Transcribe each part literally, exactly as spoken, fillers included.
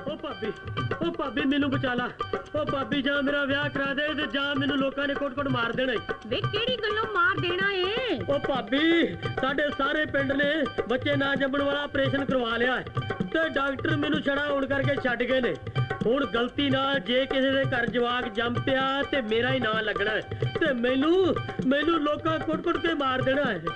ओ भाभी, ओ भाभी मैनू बचा ला। ओ भाभी जा मेरा ब्याह करा दे ते जा मैनू लोकां ने कोट-कोट मार देना। वे केड़ी गल्लों मार देना है? ओ भाभी साडे सारे पिंड ने बच्चे ना जम्मण वाला ऑपरेशन करवा लिया है ते डॉक्टर मैनू छड़ा होण करके छड्ड गए ने। हुण गलती नाल जे किसी दे घर जवाक जम पिया ते मेरा ही नाम लगना है ते मैनू मैनू लोकां कोट-कोट के मार देना है।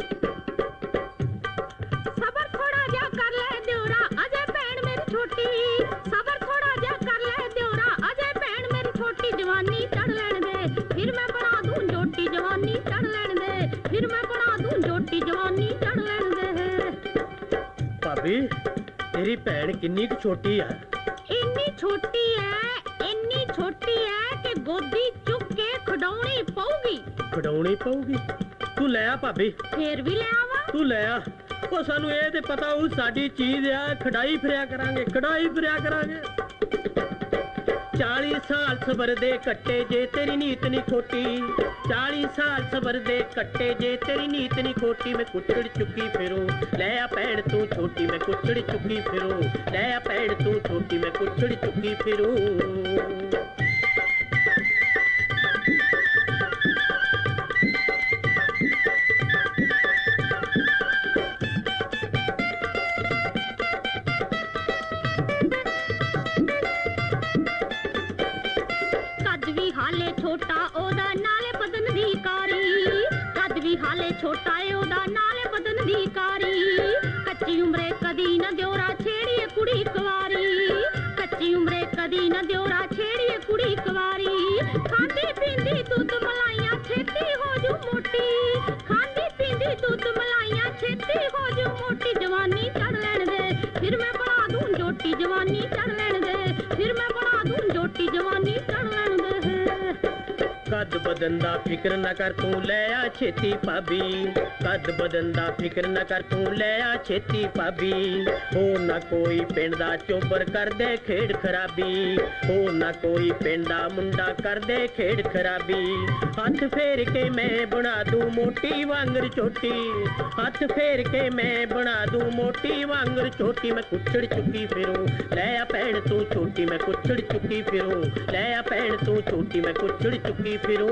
सबर थोड़ा जा कर ले देवरा अजय भैन मेरी छोटी। सबर थोड़ा जा कर ले देवरा अजय भैन मेरी छोटी। जवानी चढ़ लैण दे फिर मैं बना दूं जोटी। जवानी चढ़ लैण दे फिर मैं बना दूं जोटी। जवानी चढ़ लैण दे। भाभी तेरी भैन किन्नी क छोटी है? इन्नी छोटी है इन्नी छोटी है कि गोदी चुक के खडौनी पऊगी। खडौनी पऊगी? तू ले आ भाभी। फिर भी ले आवा। तू ले आ। ओ सानू ये ते पता हो साडी चीज है खड़ाई फिरया करांगे खड़ाई फिरया करांगे। चालीस साल सबर दे कट्टे जे तेरी नीत नहीं खोटी। चालीस साल सबर दे कट्टे जे तेरी नीत नहीं खोटी। मैं कुचड़ चुकी फिरूं ले आ भैन तू छोटी। मैं कुचड़ चुकी फिरूं ले आ भैन तू छोटी। मैं कुचड़ चुकी फिरूं। छोटा ओदा नाले बदन दी कारी। कद भी हाले छोटा है ओदा नाले बदन दी कारी। कच्ची उम्रे कदी न द्योरा छेड़िए कुड़ी कुवारी। कच्ची उम्रे कदी न द्योरा छेड़िए कुड़ी कुवारी। खांदी पींदी दूध मलाइयां छेती हो जू मोटी। खांदी पींदी दूध मलाइयां छेती हो जू मोटी। जवानी चढ़ लैण दे फिर मैं बना दूं जोटी। जवानी चढ़ लैण दे फिर मैं बना दूं जोटी। जवानी चढ़ लैण दे। कद बदन दा फिक्र न कर तू ले आ छेती भाभी। कद बदन दा फिक्र न कर तू ले आ छेती भाभी। हो ना कोई पिंड दा चोबर कर दे खेड़ खराबी। हो ना कोई पिंड दा मुंडा कर दे खेड़ खराबी। हथ फेर के मैं बना दूं मोटी वांगर छोटी। हथ फेर के मैं बना दूं मोटी वांगर छोटी। मैं कुचड़ चुकी फिरूं ले आ भैन तू छोटी। मैं कुचड़ चुकी फिरूं ले आ भैन तू छोटी। मैं कुचड़ चुकी फिरूं।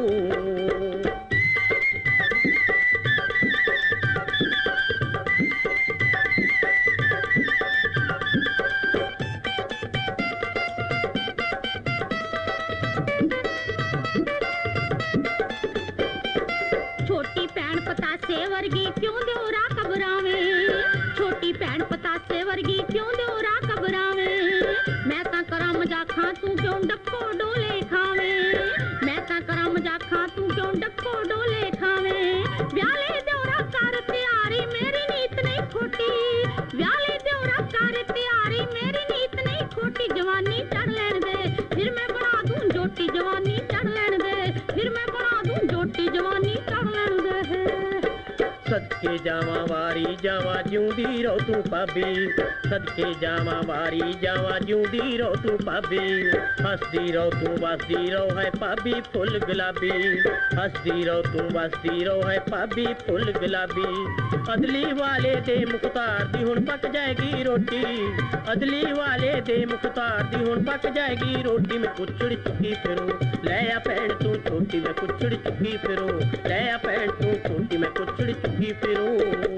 छोटी भैन पतासे वर्गी क्यों देवरा घबरावे। छोटी भैन पतासे वर्गी क्यों देवरा घबरावे। मैं तां करा मजाखां तू क्यों डक्को डोले खावे। मैं तां करा मजाखां तू क्यों डक्को डोले खावे। व्याले देवरा कर तैयारी मेरी नीत नहीं खोटी। व्याले देवरा कर तैयारी मेरी नीत नहीं खोटी। जवानी चढ़ लैण दे फिर मैं बना दूं जोटी। जवानी चढ़ लैण दे फिर मैं बना दूं जोटी। जवानी चढ़ लैण दे। सदके जावा वारी जावा जिउंदी रहो तू भाभी। सदके जावा वारी जावा जिउंदी रहो तू भाभी। हसदी रहो तू वसदी रहो है भाभी फुल गुलाबी। हसदी रहो तू वसदी रहो है भाभी फुल गुलाबी। अदली वाले दे मुख्तार दी हुण पक जाएगी रोटी। अदली वाले दे मुख्तार दी हुण पक जाएगी रोटी। मैं कुचड़ चुकी फिरूं ले आ भैन तू छोटी। मैं कुचड़ चुकी फिरूं ले आ भैन तू छोटी। मैं कुचड़ चुकी फिरूं।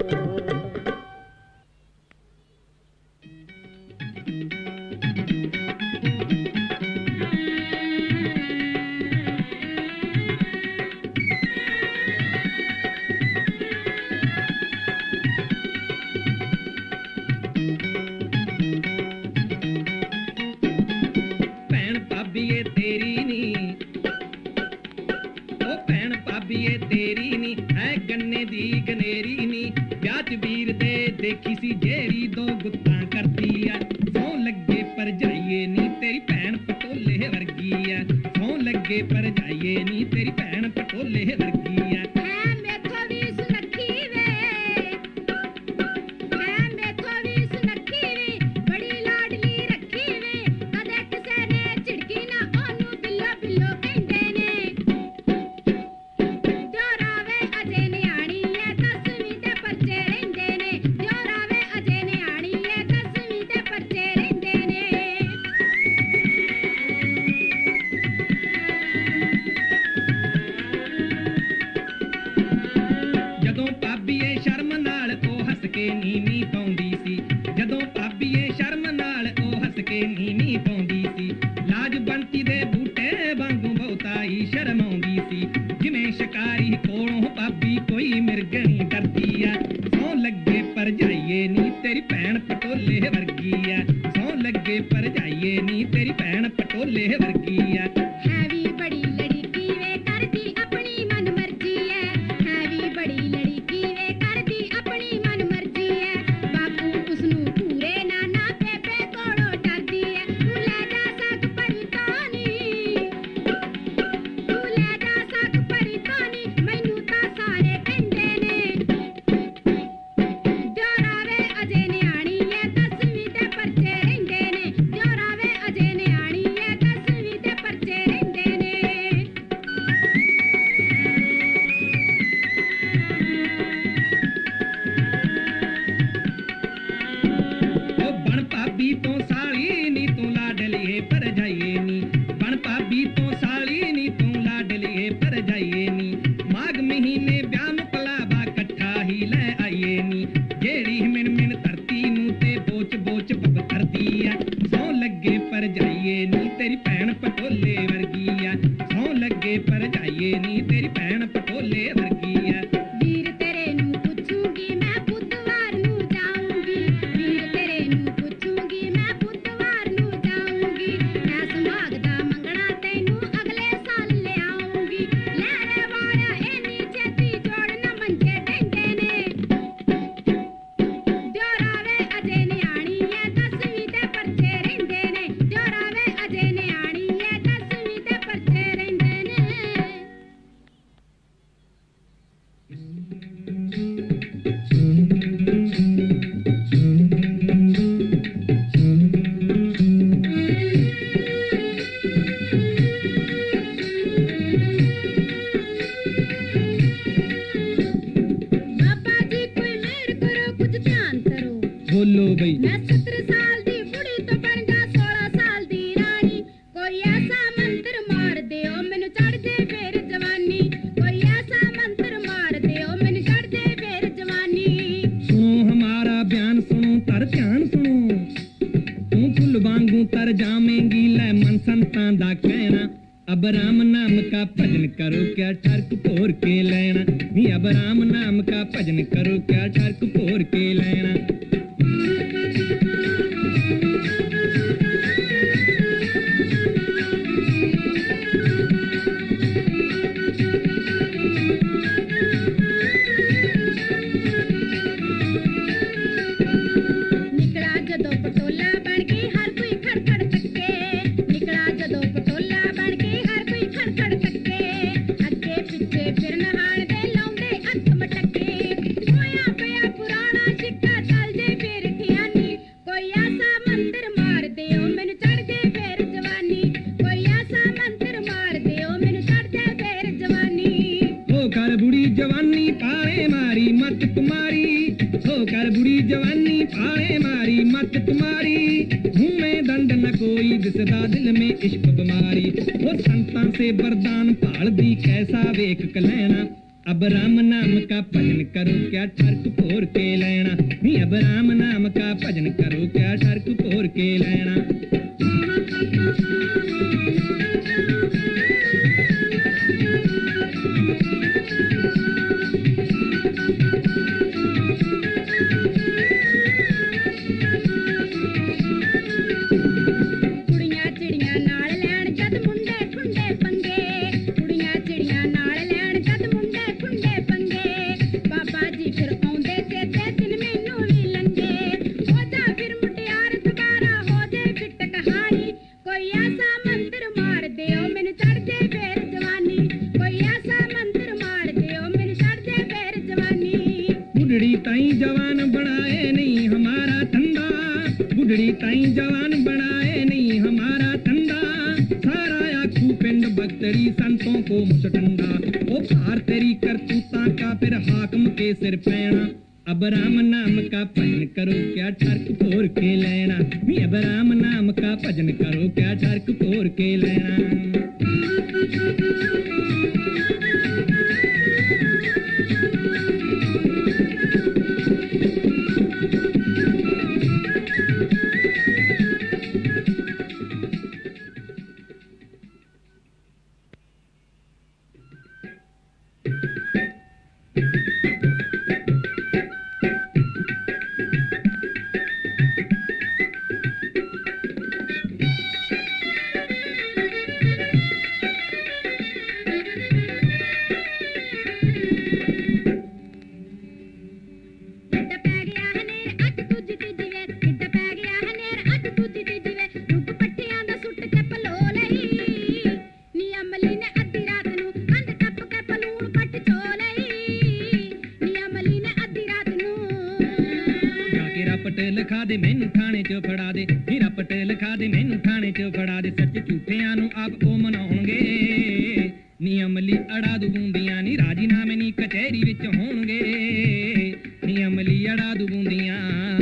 भैन भाभी ये तेरी नी ओ भैन भाभी ये तेरी नी है गन्ने दी गनेरी नी। ब्याह च वीर दे देखी सी जेरी दो गुत्तां करदी आ। सौ लगे पर जाइए नी तेरी भैन पटोले वर्गी आ। सौ लगे पर जाइए नी तेरी भैन पटोले वर्गी आ। पटोले वर्गी है सौ लगे पर जाइए नी तेरी भैन पटोले वर्गी है है भी बड़ी लड़की वे करती अपनी मन मर्जी है है भी बड़ी लड़की वे करती अपनी मन मर्जी है बापू उसनू पूरे नाना पेपे कोड़ो डरदी है तू ले जा सक परितानी तू ले जा सक परितानी मैनू तां सारे कहंदे ने जोरावे अजे न्याणी है दसवीं दे परचे रहिंदे ने जोरावे अजे न्याणी है दसवीं दे परचे रहिंदे ने ओ बण भाभी तो साली नी तू लाडली पर जाइए नी बण भाभी तो साली नी तू लाडली पर जाइए नी माघ महीने ब्याह मुकलाबा कट्ठा ही ले आइए नी जेड़ी मिन मिन धरती नू ते बोच बोच पब करदी है सौ लगे पर जाइए नी तेरी भैन पटोले वर्गी है सौ लगे पर जाइए नी तेरी भैन पटोले वर्गी है वीर तेरे नू पूछूंगी मैं बुधवार नू जाऊंगी वीर तेरे नू पूछूंगी मैं बुधवार नू जाऊंगी मैं सुहागदा मंगना तैनू अगले साल ले आऊंगी लहरे वाला एनी छेती जोड़ना मंजे देंदे ने जोरावे अजे न्याणी है दसवीं दे परचे रहिंदे ने जोरावे अजे न्याणी है दसवीं दे परचे रहिंदे ने बाबा जी कोई मेहर करो कुछ ध्यान करो बोलो भाई मैं सत्रह साल दी बुढ़ी तो बन जा सोलह साल दी रानी कोई ऐसा मंत्र मार दियो मैनू चढ़ दे फिर जवानी कोई ऐसा मंत्र मार दियो मैनू चढ़ दे फिर जवानी सुनो हमारा बयान सुनो तर ध्यान सुनो तू फुल वांगू तर जामेंगी ले मन संतां दा कहना अब राम नाम का भजन करो क्या ठरक पोर के लेना नी अब राम नाम का भजन करो क्या ठरक पोर के लेना निकला जदों पटोला बन के हर कोई खड़खड़ तक्के निकला जदों पटोला बन के हर कोई खड़खड़ तक्के अगे पिछे फिर नहाण दे लाउंदे हथ मटके होया पिया पुराना सिक्का चल जे फिर ठियानी कोई ऐसा मंत्र मार दियो मैनू चढ़ दे फिर जवानी कोई ऐसा मंत्र मार दियो मैनू चढ़ दे फिर जवानी हो कर बुढ़ी जवानी पाले मारी मत तुम्हारी हो कर बुढ़ी जवानी पाले मारी मत तुम्हारी मुंह में दंड न कोई दिसदा दिल में इश्क बीमारी वो संतां से वरदान भाल दी कैसा वेख कलैना अब राम नाम का भजन करो क्या ठरक पोर के लेना नी अब राम नाम का भजन करो क्या ठरक पोर के लेना कुड़ियां चिड़ियां नाल लैण जद मुंडे खुंडे पंगे कुड़ियां चिड़ियां नाल लैण जद मुंडे खुंडे पंगे बाबा जी फिर आउंदे चेते दिन मैनू भी लंगे हो जा फिर मुटियार दोबारा हो जाए फिट कहानी कोई ऐसा मंत्र मार दियो मैनू चढ़ दे फिर जवानी कोई ऐसा मंत्र मार दियो मैनू चढ़ दे फिर जवानी बुढ़ड़ी ताई जवान बनाए नहीं हमारा ठंडा बुढ़ड़ी ताई जवान बनाए नहीं हमारा ठंडा सारा आखू पिंड बख्तरी संतों को मुसटंडा ओ भार तेरी करतूता का फिर हाकम के सिर पैना अब राम नाम का भजन करो क्या ठरक पोर के लेना नी अब राम नाम का भजन करो क्या ठरक पोर के लेना लिखा दे मैनू थाने च फड़ा दे, नी रपट लिखा दे मैनू थाने च फड़ा दे। सच झूठियां नू आप ओ मनाउणगे, नी अमली अड़ा दू बूंदियां नी राजीनामे नी कचहरी विच होणगे, नी अमली अड़ा दू बूंदियां।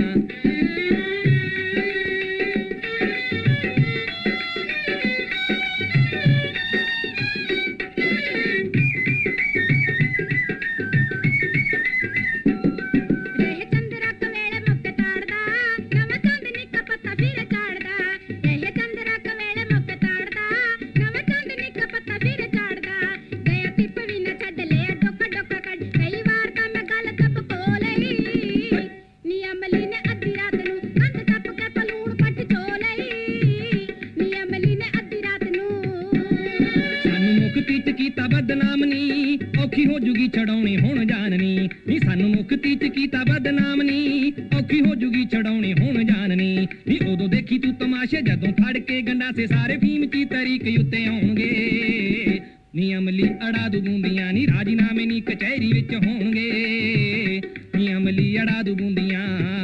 औखी हो जुगी छड़ाउणी हुण जाननी, नी सानू मुक्ति च कीता बदनाम नी, औखी हो जुगी छड़ाउणी हुण जाननी। नी उदों देखी तू तमाशे जदों फड़ के गंडासे सारे फीम ची तरीक उत्ते आउणगे, नी अमली अड़ा दू बूंदियां नी राजीनामे नी कचहरी विच होणगे, नी अमली अड़ा दू बूंदियां।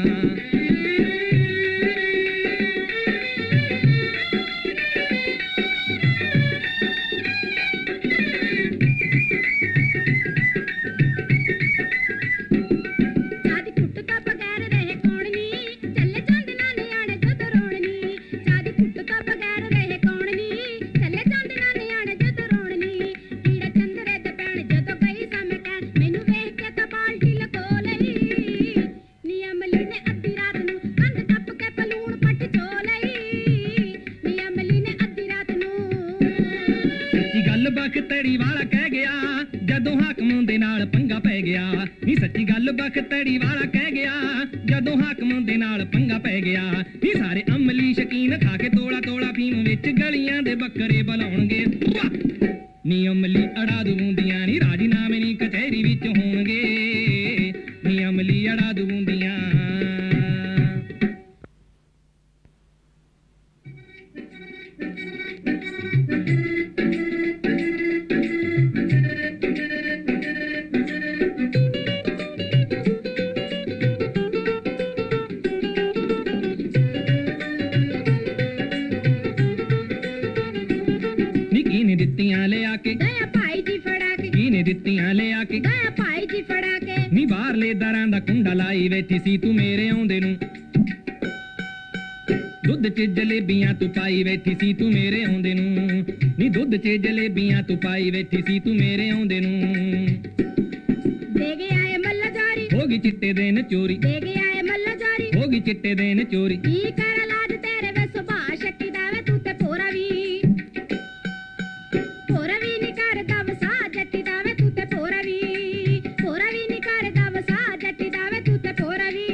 बखतड़ी वाला कह गया जदों हाकम दे नाल पंगा पै गया, नी सच्ची गल बखतड़ी वाला कह गया जदों हाकम दे नाल पंगा पै गया। नी सारे अमली शकीन खा के तोड़ा तोड़ा फीम विच गलियां दे बकरे बुलाउणगे, नी अमली अड़ा दू बूंदियां नी राजीनामे नी कचहरी विच होणगे, नी अमली अड़ा दू बूंदियां। दित्तियां ले आके गया भाई जी फड़ा के, कीने दित्तियां ले आके गया भाई जी फड़ा के। नी बाहरले दरां दा कुंडा लाई बैठी सी तू मेरे आउंदे नू, दुध च जलेबियां तू पाई बैठी सी तू मेरे आउंदे नू, नी दुध च जलेबियां तू पाई बैठी सी तू मेरे आउंदे नू। दे गया है मल्ला जारी होगी चिट्टे दिन चोरी, दे गया है मल्ला जारी होगी चिट्टे दिन चोरी। की कर लाज तेरे वे सुभाष शक्ति दावे तू ते पोरा वी, पोरा वी नी करदा वसा जट्टी दावे तू ते पोरा वी, पोरा वी नी करदा वसा जट्टी दावे तू ते पोरा वी।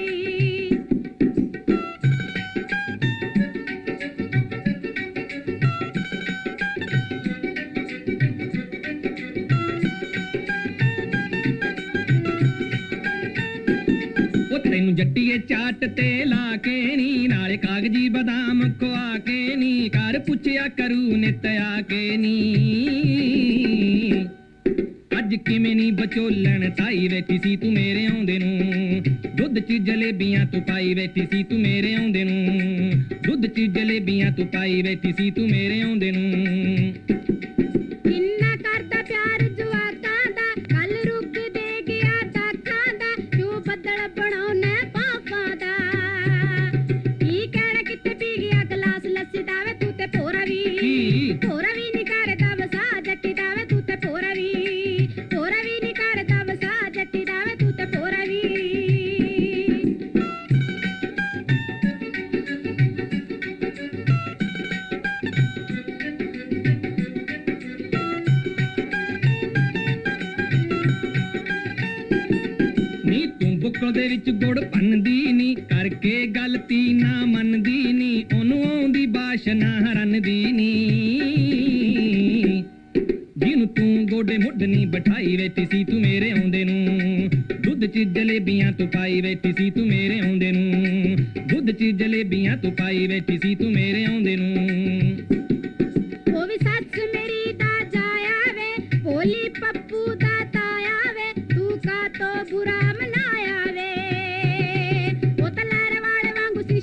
तैनू जट्टीए चाट ते लाके नी नाले कागजी बादाम खुआ के नी कर पुछया करू नित आके नी, अज किवें नी बचोलन ताई बैठी सी तू मेरे आउंदे नू, दुध च जलेबियां तू पाई बैठी सी तू मेरे आउंदे नू, दुध च जलेबियां तू पाई बैठी सी तू मेरे आउंदे नू। किन्ना करदा प्यार जुआकां दा कल रुक दे गया दाखां दा, क्यों बदल बनाउणे पापां दा। की कहना किते पी गया गलास लस्सी दावे तू ते पोरा वी, पोरा वी नी करदा वसा जट्टी दावे तू ते पोरा वी, पोरा वी नी करदा वसा जट्टी दावे तू ते पोरा वी। बुक्कल दे विच गुड़ भन्नदी नी करके गलती ना मनदी नी, ओनू आउंदी बाशना रनदी नी, जिनू तू गोडे मुड नी बिठाई बैठी सी तू मेरे आउंदे नू, दुध च जलेबियां तू पाई बैठी सी तू मेरे आउंदे नू, दुध च जलेबियां तू पाई बैठी सी तू मेरे आउंदे नू। ओ वी सच मेरी दा जाया वे, भोली पप्पू दा ताया वे, तू का तो बुरा मनाया वे, ओ तलैर वाले वांगू सी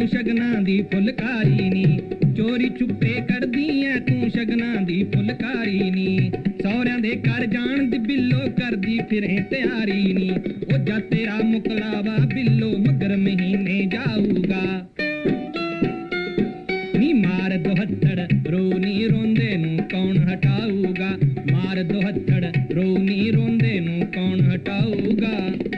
ਤੂੰ ਸ਼ਗਨਾਂ ਦੀ ਫੁਲਕਾਰੀ ਨੀ ਚੋਰੀ ਛੁਪੇ ਕੱਢਦੀ ਐ ਤੂੰ ਸ਼ਗਨਾਂ ਦੀ ਫੁਲਕਾਰੀ ਨੀ ਸਹੁਰਿਆਂ ਦੇ ਘਰ ਜਾਣ ਦੀ ਬਿੱਲੋ ਕਰਦੀ ਫਿਰੇ ਤਿਆਰੀ ਨੀ ਉਹ ਜਾ ਤੇਰਾ ਮੁਕਲਾਵਾ ਬਿੱਲੋ ਮਗਰ ਮਹੀਨੇ ਜਾਊਗਾ ਨੀ ਮਾਰ ਦੋ ਹੱਥੜ ਰੋਣੀ ਰੋਂਦੇ ਨੂੰ ਕੌਣ ਹਟਾਊਗਾ ਮਾਰ ਦੋ ਹੱਥੜ ਰੋਣੀ ਰੋਂਦੇ ਨੂੰ ਕੌਣ ਹਟਾਊਗਾ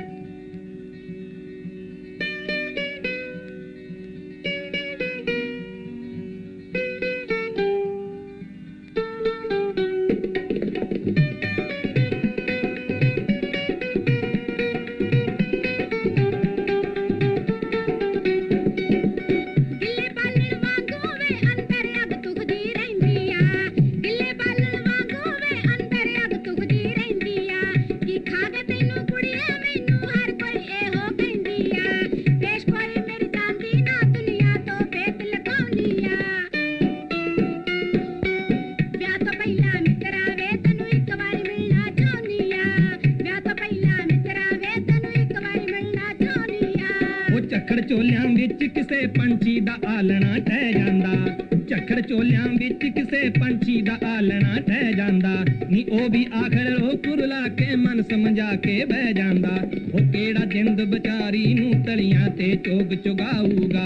ਝੋਲਿਆਂ ਵਿੱਚ ਕਿਸੇ ਪੰਛੀ ਦਾ ਆਲਣਾ ਟਹਿ ਜਾਂਦਾ ਝੱਖੜ ਝੋਲਿਆਂ ਵਿੱਚ ਕਿਸੇ ਪੰਛੀ ਦਾ ਆਲਣਾ ਟਹਿ ਜਾਂਦਾ ਨੀ ਉਹ ਵੀ ਆਖਰ ਉਹ ਕੁਰਲਾ ਕੇ ਮਨ ਸਮਝਾ ਕੇ ਬਹਿ ਜਾਂਦਾ ਉਹ ਕਿਹੜਾ ਜਿੰਦ ਵਿਚਾਰੀ ਨੂੰ ਤਲੀਆਂ ਤੇ ਚੋਗ ਚੁਗਾਊਗਾ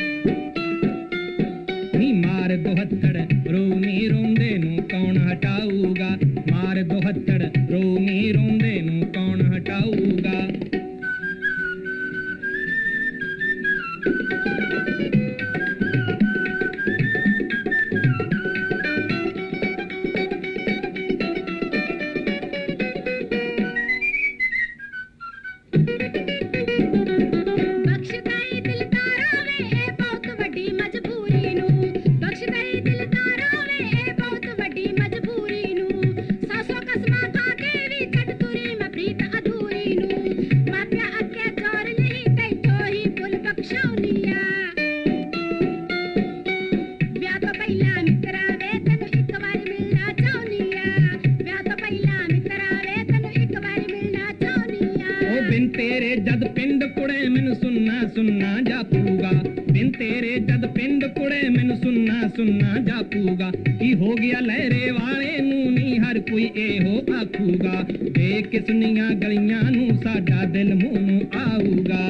ਨੀ ਮਾਰ ਦੋ ਹੱਥੜ ਰੋਣੀ ਰੋਂਦੇ ਨੂੰ ਕੌਣ ਹਟਾਊਗਾ ਮਾਰ ਦੋ ਹੱਥੜ ਰੋਣੀ ਰੋਂਦੇ ਨੂੰ ਕੌਣ ਹਟਾਊਗਾ ਜਦ ਪਿੰਡ ਕੁੜੇ ਮੈਨੂੰ ਸੁਣਨਾ ਸੁਣਨਾ ਜਾਪੂਗਾ ਬਿਨ ਤੇਰੇ ਜਦ ਪਿੰਡ ਕੁੜੇ ਮੈਨੂੰ ਸੁਣਨਾ ਸੁਣਨਾ ਜਾਪੂਗਾ ਕੀ ਹੋ ਗਿਆ ਲਹਿਰੇ ਵਾਲੇ ਨੂੰ ਨੀ ਹਰ ਕੋਈ ਇਹੋ ਆਖੂਗਾ ਵੇ ਕਿਸਨੀਆਂ ਗਲੀਆਂ ਨੂੰ ਸਾਡਾ ਦਿਲ ਮੂੰਹ ਨੂੰ ਆਊਗਾ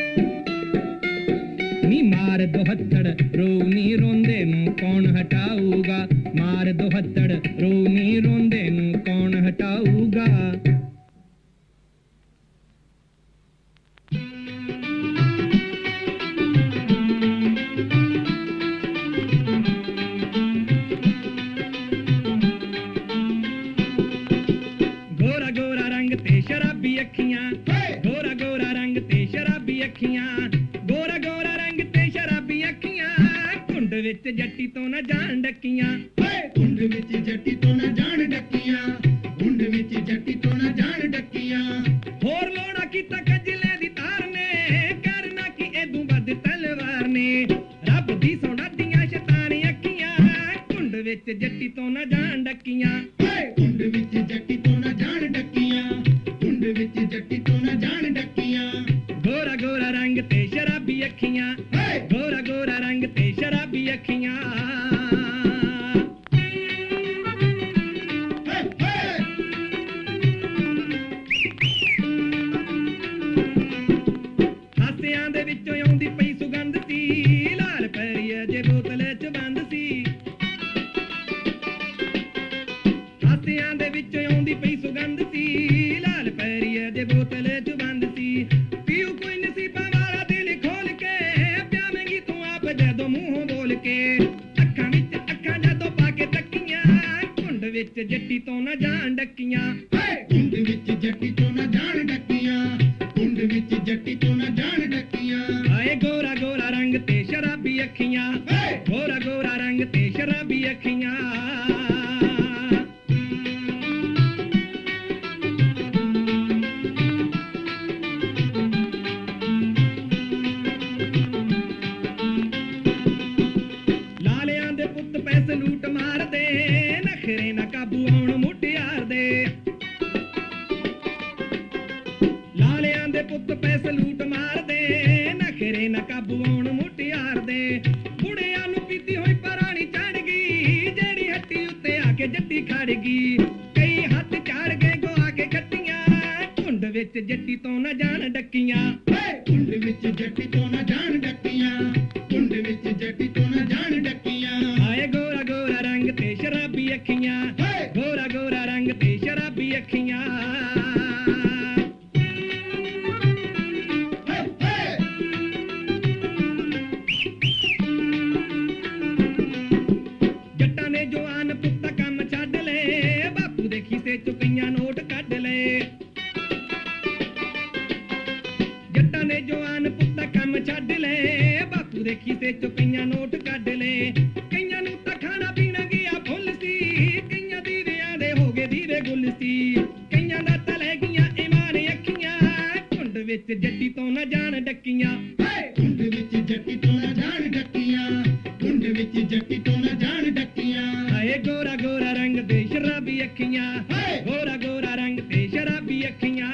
ਨੀ ਮਾਰ ਦੋ ਹੱਥੜ ਰੋਣੀ ਰੋਂਦੇ ਨੂੰ ਕੌਣ ਹਟਾਊਗਾ ਮਾਰ ਦੋ ਹੱਥੜ ਰੋਣੀ ਰੋਂਦੇ ਨੂੰ ਕੌਣ ਹਟਾਊਗਾ शराबी अखियां गोरा गोरा रंग ते शराबी अखियां गोरा गोरा रंग ते शराबी अखियां कुंड विच जट्टी तो न जान डकियां कुंड विच जट्टी तो न जान डकियां कुंड विच जट्टी तो न जान डकियां होर लोड़ा कीता कजले दी तार ने करना की एदू बद तलवार ने रब दी सोना दियां शैतानी अखियां कुंड विच जट्टी तो न जान डकियां कुंड विच जट्टी तो न जान डकियां विच जट्टी तो न जान डकियां गोरा गोरा रंग ते शराबी अखियां गोरा गोरा रंग ते शराबी अखियां हासियां दे विचों आउंदी पई सुगंध सी लाल पैरी जे बोतल च बंद सी हासियां दे विचों आउंदी पई सुगंध सी लाल पैरी जे बोतल च बंद सी पीऊ कोई नसीबा वाला दिल खोल के प्यावेंगी तू आप जदों मुंह बोल के अखां विच अखां जदों पा के तकियां कुंड विच जट्टी तो न जान डकियां कुंड विच जट्टी तो न जान डकियां कुंड विच जट्टी तो न जान डकियां आए गोरा गोरा रंग ते शराबी अखियां गोरा गोरा रंग ते शराबी अखियां पैसे लूट मार दे नखरे न काबू आउण मुटियार दे लालियां दे पुत्त पैसे लूट मार दे नखरे न काबू आउण मुटियार दे खड़ गई कई हाथ चाड़ गए गो आगे खट्टियां कुंड विच जट्टी तो ना जान डक्कियां कुंड विच जट्टी तो ना जान डक्कियां कुंड विच जट्टी तो ना जान डक्कियां आए गोरा गोरा रंग ते शराबी अखियां गोरा गोरा रंग ते शराबी अखियां जट्टा ने जवान पुत्ता काम छड्ड ले बापू दे खीसे चों कईयां नोट कढ ले जट्टा ने जवान पुत्ता काम छड्ड ले बापू दे खीसे चों कईयां नोट कढ ले कईयां नूं तां खाना पीना गया फुੱਲ सी कईयां दीविਆਂ ਦੇ हो गए दीवे गुल सी कईयां दा तां ले गईयां ईमान अखियां कुंड विच जट्टी तो ना जान डक्कियां कुंड विच जट्टी तो ना जान डक्कियां कुंड विच जट्टी तो ना जान डक्कियां आए गोरा गोरा रंग ते शराबी अखियां गोरा गोरा रंग ते शराबी अखियां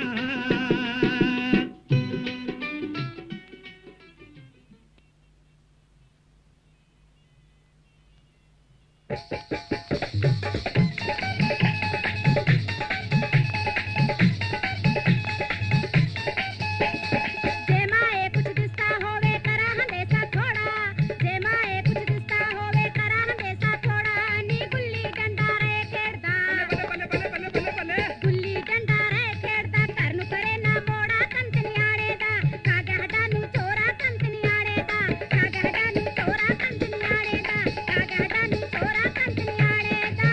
जे माए कुछ दिसता होवे करा हंदेसा थोड़ा जे माए कुछ दिसता होवे करा हंदेसा थोड़ा नी गुल्ली डंडा रे खेड़दा बल्ले बल्ले बल्ले बल्ले बल्ले गुल्ली डंडा रे खेड़दा घर नु करे ना मोड़ा कंत नियाड़े दा कागा हडा नु चोरा कंत नियाड़े दा कागा हडा नु चोरा कंत नियाड़े दा कागा हडा नु चोरा कंत नियाड़े दा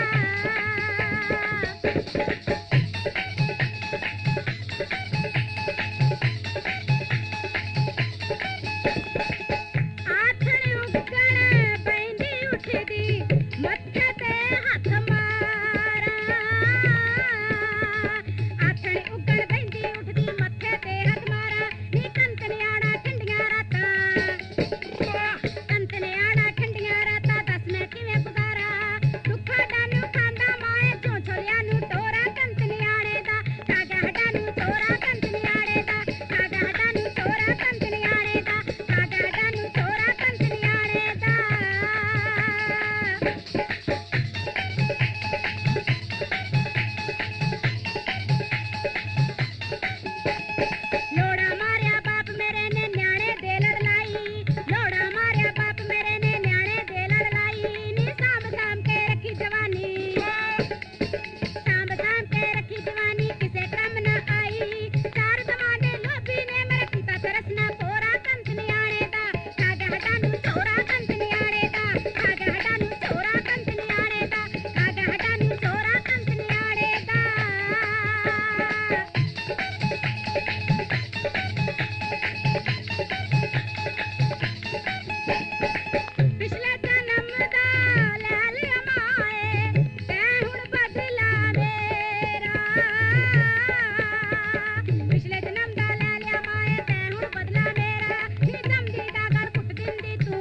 आथण उगण बैंदी उठदी मत्थे ते हथ मारा आथण उगण बैंदी उठदी मत्थे ते हथ मारा नी कंत नियाड़ा ठंडियां रातां कंत नियाड़ा ठंडियां रातां दस मैं किवें गुजारा दुखा डानू खांदा माए जो छोलिया नू टोरा कंत नियाड़े दा कागा हडा नू चोरा कंत नियाड़े दा कागा हडा नू चोरा कंत नियाड़े दा कागा हडा नू चोरा कंत नियाड़े दा लोड़ा मारिया बाप मेरे ने न्याणे दे लड़ लाई लोड़ा मारिया बाप मेरे ने न्याणे दे लड़ लाई नी साम साम के रखी जवानी साम साम के रखी जवानी किसे कम न आई चार जमाने लोभी ने मेरे पिता तरस न पोरा कंत नियाड़े दा कागा हडा नू चोरा कंत नियाड़े दा कागा हडा नू चोरा कंत नियाड़े दा कागा हडा नू चोरा कंत नियाड़े दा पिछले जन्म दा ले लिया माए तै हुण बदला मेरा पिछले जन्म दा ले लिया माए तै हुण बदला मेरा नी जमदी दा गल कुट दिंदी तू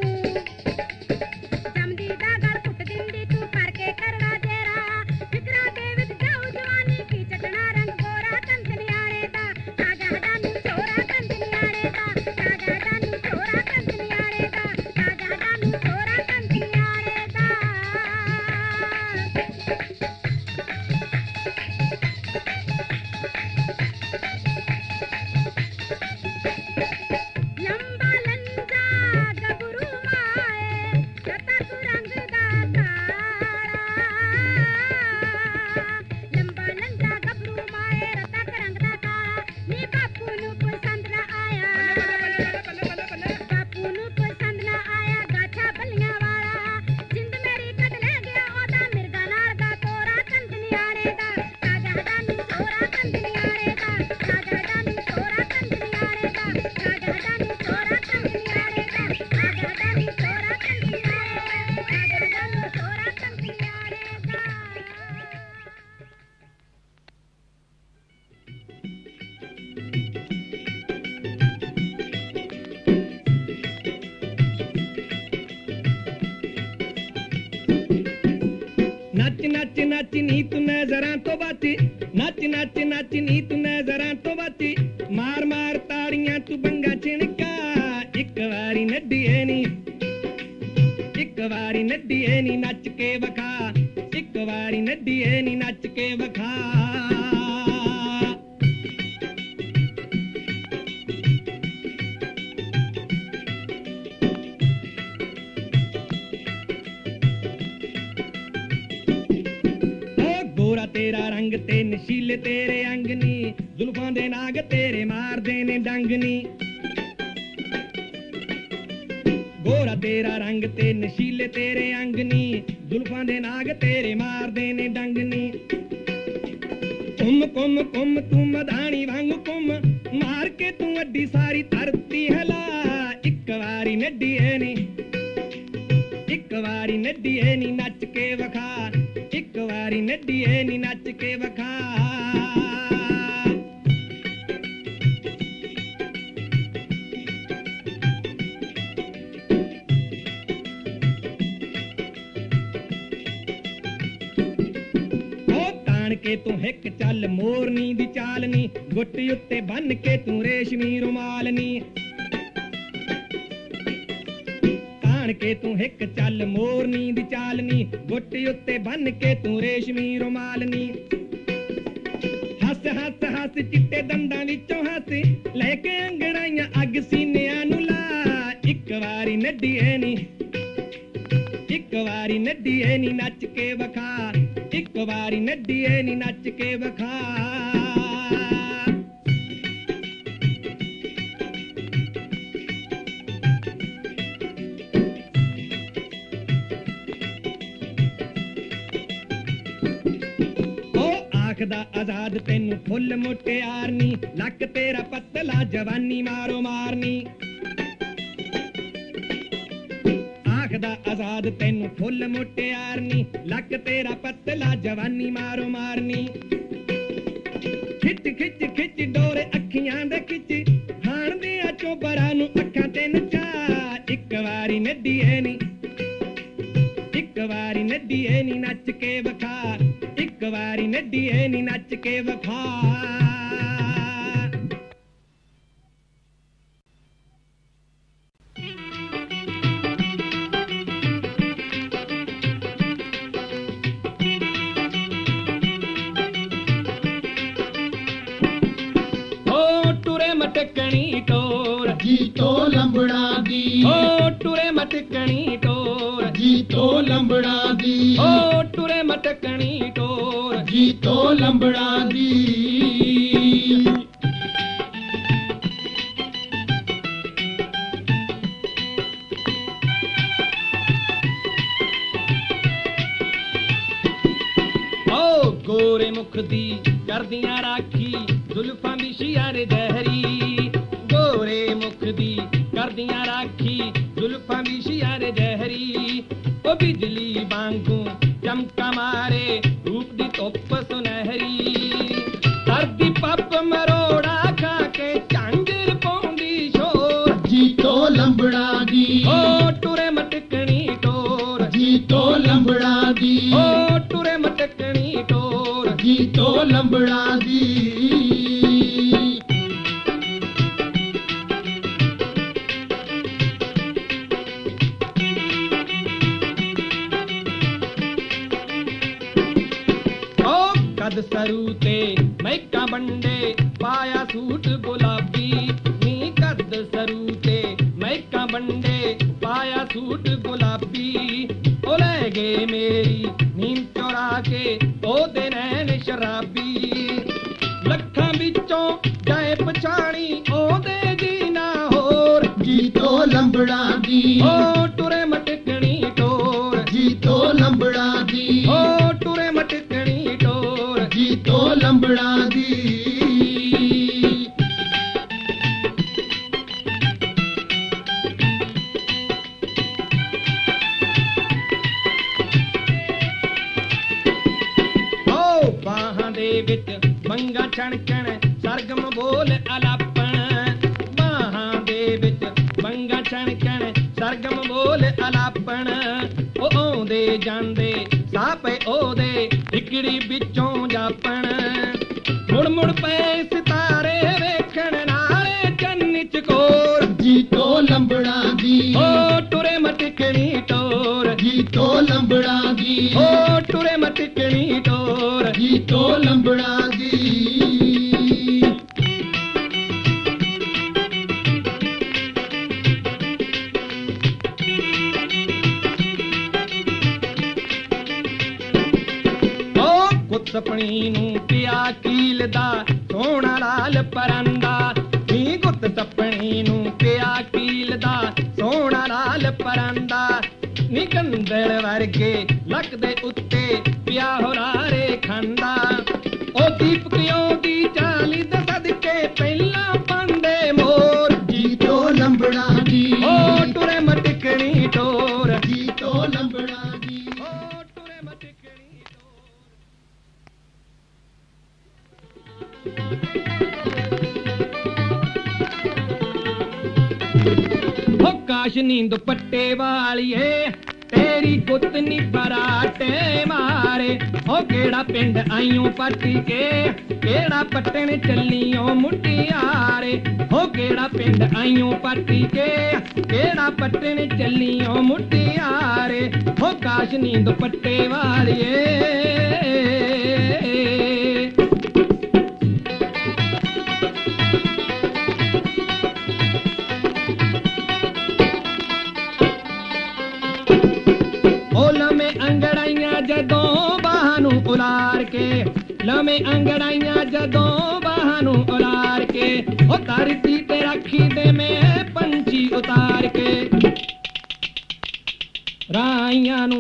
जमदी दा गल कुट दिंदी तू करके करड़ा जेरा फिकरा दे विच जाऊ जवानी की चटना रंग गोरा कंत नियाड़े दा कागा हडा नू चोरा कंत नियाड़े दा कागा हडा नू चोरा कंत नियाड़े दा कागा हडा नू चोरा कंत नियाड़े दा लंबा लंजा गबरू माए रतक रंग दा काड़ा लंबा लंजा गबरू माए रतक रंग दा काड़ा नी बापू नू पसंद ना आया बापू नू पसंद ना आया गाठा बलियां वाला जिंद मेरी कट ले गया ओदा मिर्गा नाल दा तोरा कंत नियाड़े दा कागा हडा नू चोरा कंत नियाड़े दा कागा हडा नू चोरा कंत नियाड़े दा कागा हडा नू चोरा कंत नियाड़े दा कागा हडा नू चोरा कंत नियाड़े दा कागा हडा नू चोरा कंत नियाड़े दा नच नच नच नी तू नजरां तो बच नच नच नच नी तू नजरां तो बच मार मार ताड़ियां तू बंगा छिणका एक वारी नड्डिए नी एक वारी नड्डिए नी नच के वखा ਇੱਕ ਵਾਰੀ ਨੱਡੀਏ ਨੀ ਨੱਚ ਕੇ ਵਿਖਾ तेरा रंग ते नशीले तेरे अंग नी जुल्फां दे नाग तेरे मारदे ने डंग नी गोरा तेरा रंग ते नशीले तेरे अंग नी जुल्फां दे नाग तेरे मारदे ने डंग नी कुम कुम कुम तू मधानी वांग कुम मार के तू अड्डी सारी धरती हला एक वारी नड्डीए नी एक वारी नड्डीए नी नच के वखा एक वारी नड्डीए नी नच के वखा के तू हिक चल मोरनी दी चालनी गुट्टी उत्ते बन के तू रेशमी रुमालनी तान के तू हिक चल मोरनी दी चालनी गुट्टी उत्ते बन के तू रेशमी रुमालनी हस हस हस चिट्टे दंदां विचों हस लेके अंगड़ाइयां अग सीनियां नूं ला एक वारी नड्डीए नी एक वारी नड्डीए नी नच के वखा एक वारी नड्डीए नी नच के वखा आखदा आजाद तेनू फुल मुटियार नी लक तेरा पतला जवानी मारो मारनी आखदा आजाद तेनू फुल मुटियार नी लक तेरा पतला जवानी मारो मारनी खिच खिच खिच डोरे अखियां दे खिच हाण दे चोबरा नू अखां ते नचा एक वारी नड्डीए नी एक वारी नड्डीए नी नच के वखा एक वारी नड्डीए नी नच के वखा मटकनी टोर जी तो लंबड़ा दी ओ टुरे मटकनी टोर जी तो लंबड़ा दी ओ टुरे मटकनी टोर जी तो लंबड़ा दी ओ गोरे मुख दी करदियां राखी जुल्फां दी शियार जहरी गोरे मुख दी करदियां राखी जुल्फां दी शियार जहरी ओ बिजली वांगू चमका मारे रूप दी धुप सुनहरी धरती पप मरोड़ा खा के झांजर पाउंदी शोर जी तो लंबड़ा दी ओ टुरे मटकनी टोर जी तो लंबड़ा दी ओ टुरे मटकनी टोर जी तो लंबड़ा दी कद सरू ते मैका बंडे पाया सूट गुलाबी नी कद सरू ते मैका बंडे पाया सूट गुलाबी ओ ले गए मेरी नींद चुरा के ओ दे नैन शराबी लखां विचों जाए पछाणी ओ दे जी ना होर जी तो लंबड़ा दी ओ टुरे मटकनी टोर जी तो लंबड़ा दी ओ टुरे मटकनी टोर जी तो लंबड़ा दी ओ बाहां दे विच मंगा छणकण सरगम बोल अलापण बाहां दे विच मंगा छणकण सरगम बोल अलापण ओ आउंदे ਜਾਂਦੇ ਸਾਹ ਪਏ ਉਹਦੇ ਟਿਕੜੀ ਵਿੱਚੋਂ ਜਾਪਣ ਮੁੜ ਮੁੜ ਪਏ ਸਿਤਾਰੇ ਵੇਖਣ ਨਾਲੇ ਚੰਨ ਚਕੋਰ ਜੀ ਤੋਂ ਲੰਬੜਾ ਦੀ ਓ ਟੁਰੇ ਮਟਕਣੀ ਟੋਰ ਜੀ ਤੋਂ ਲੰਬੜਾ ਦੀ ਓ ਟੁਰੇ मटकनी टोर जी तो लंबड़ा दी सपनी नू पिया कीलदा सोना लाल परंदा नी गुत सपनी नू पिया कीलदा सोना लाल परंदा नी कंदड़ वर्गे लकदे उत्ते पिया होरारे खंदा ओ दीपकियों दी चाली दे सदके पहला पांदे मोर जी तो लंबड़ा दी ओ टुरे मटकनी टोर जी तो लंबड़ा दी ओ टुरे मटकनी हो काश नींद पट्टे वालिए तेरी गुतनी पराटे मारे हो केड़ा पिंड आइयों पट्टी के केड़ा पट्टन चलियों मुटियारे हो केड़ा पिंड आइयों पट्टी के केड़ा पट्टन चलियों मुटियारे हो काश नींद पट्टे वालिए जदों बहानू उलार के लमे अंगड़ाइया जदों बहानू उलार के ओ धरती ते रखी दे में पंछी उतार के राइया नू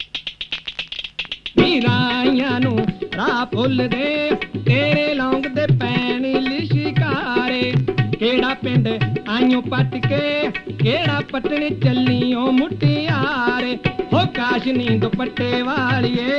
राइया नू राह फुल दे तेरे लौंग दे पैन लिशिकारे केड़ा पिंड आइयों पट के केड़ा पटने चलियों मुटियारे हो काश नींद पट्टे वालिए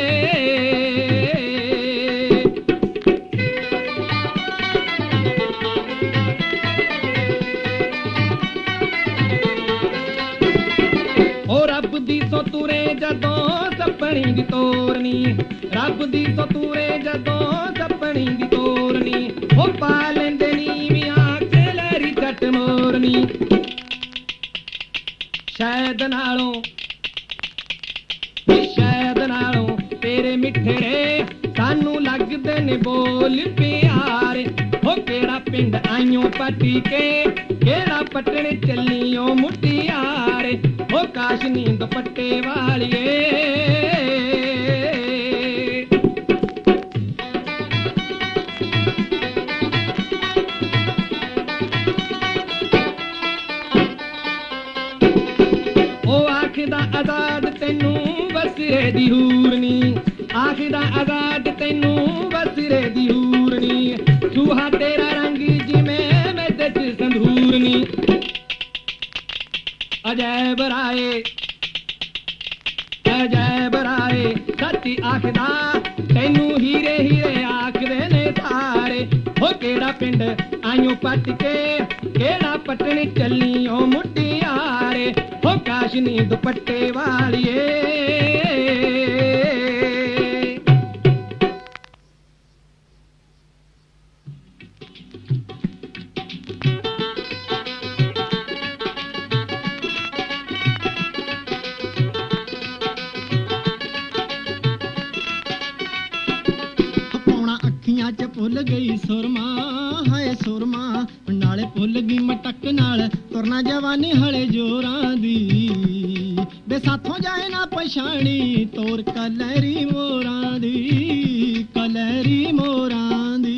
ओ रब दी सो तुरे जदों सपनी दी तोरनी रब दी सो तुरे जदों सपनी दी तोरनी ओ पा लेंदे नीवियां ते लहरी चट मोरनी शायद नालों शायद नालों तेरे मिठड़े सानू लगदे ने बोल प्यारे हो केड़ा पिंड आइयों पट्टी के केड़ा पटने चलियों मुटियारे हो काश नींद पट्टे वालिए ओ आखदा आजाद तैनू बसरे दी हूरनी आखदा आजाद तैनू बसरे दी हूरनी सुहा तेरा रंग जिमें मेदे च संधूरनी अजैब राए अजैब राए सच्ची आखदा तैनू हीरे हीरे आखदे ने तारे हो केड़ा पिंड आइयों पट के केड़ा पटने चलियों मुटियारे हो काश नींद पट्टे वालिए च भुल गई सुरमा हाय सुरमा नाले भुल गई मटक नाल तुरना जवानी हले जोरां दी बे साथों जाए ना पछाणी तोर कलहरी मोरां दी कलहरी मोरां दी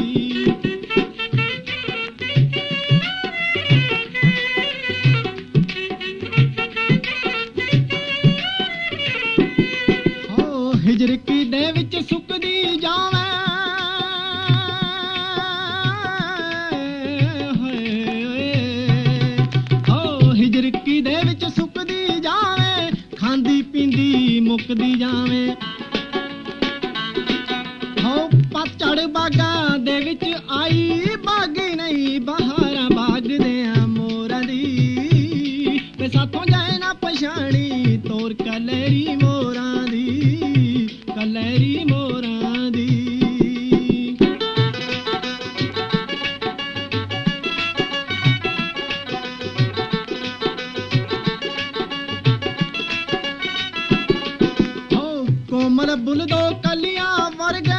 हो हिजरकी दे विच सुकदी जावे मुकदी जावे हो पतझड़ बागा दे विच आई बागी नहीं बहारा बाग दे मोरा दी ते साथों जाए ना पछाणी तोर कलहरी मोरा दी कलहरी मोरा दी कोमल बुल दो कलियां वर्गे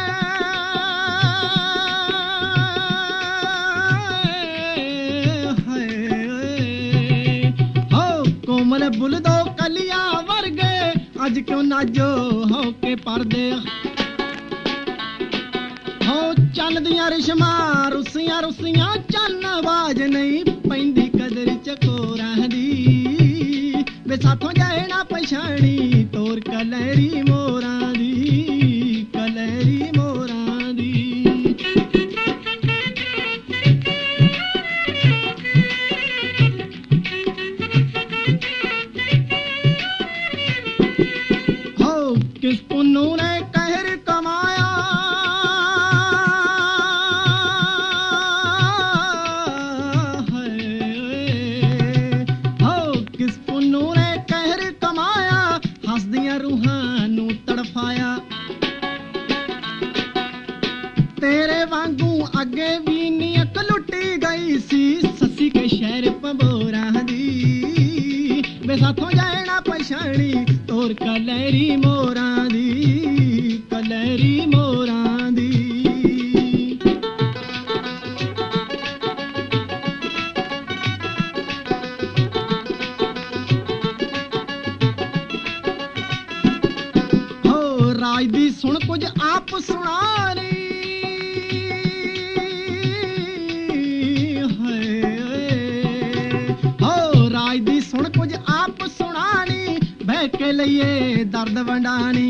हो कोमल बुल दो कलियां वर्गे अज क्यों नाजो हो के पर्दे हो चल दियां रिशमा रुसियां रुसियां चन्न आवाज नहीं पैंदी कदर चकोरां दी वे साथों जाए ना पछाणी तोर कलरी मोरां दी कलरी मोरां दी हो किस पुन्नू ने कहर कमाया हो किस पुन्नू ने कहर कमाया हसदियां रूहां नू तड़फाया तेरे वांगू अगे भी नी अक लुटी गई सी ससी के शहर पंबोरा दी वे साथों जाए ना पछाणी तोर कलरी मोरा दी कलरी मोरा दी हो राज दी सुन कुछ आप सुनानी हो राज दी सुन कुछ आप सुनानी बह के लिए दर्द वंडानी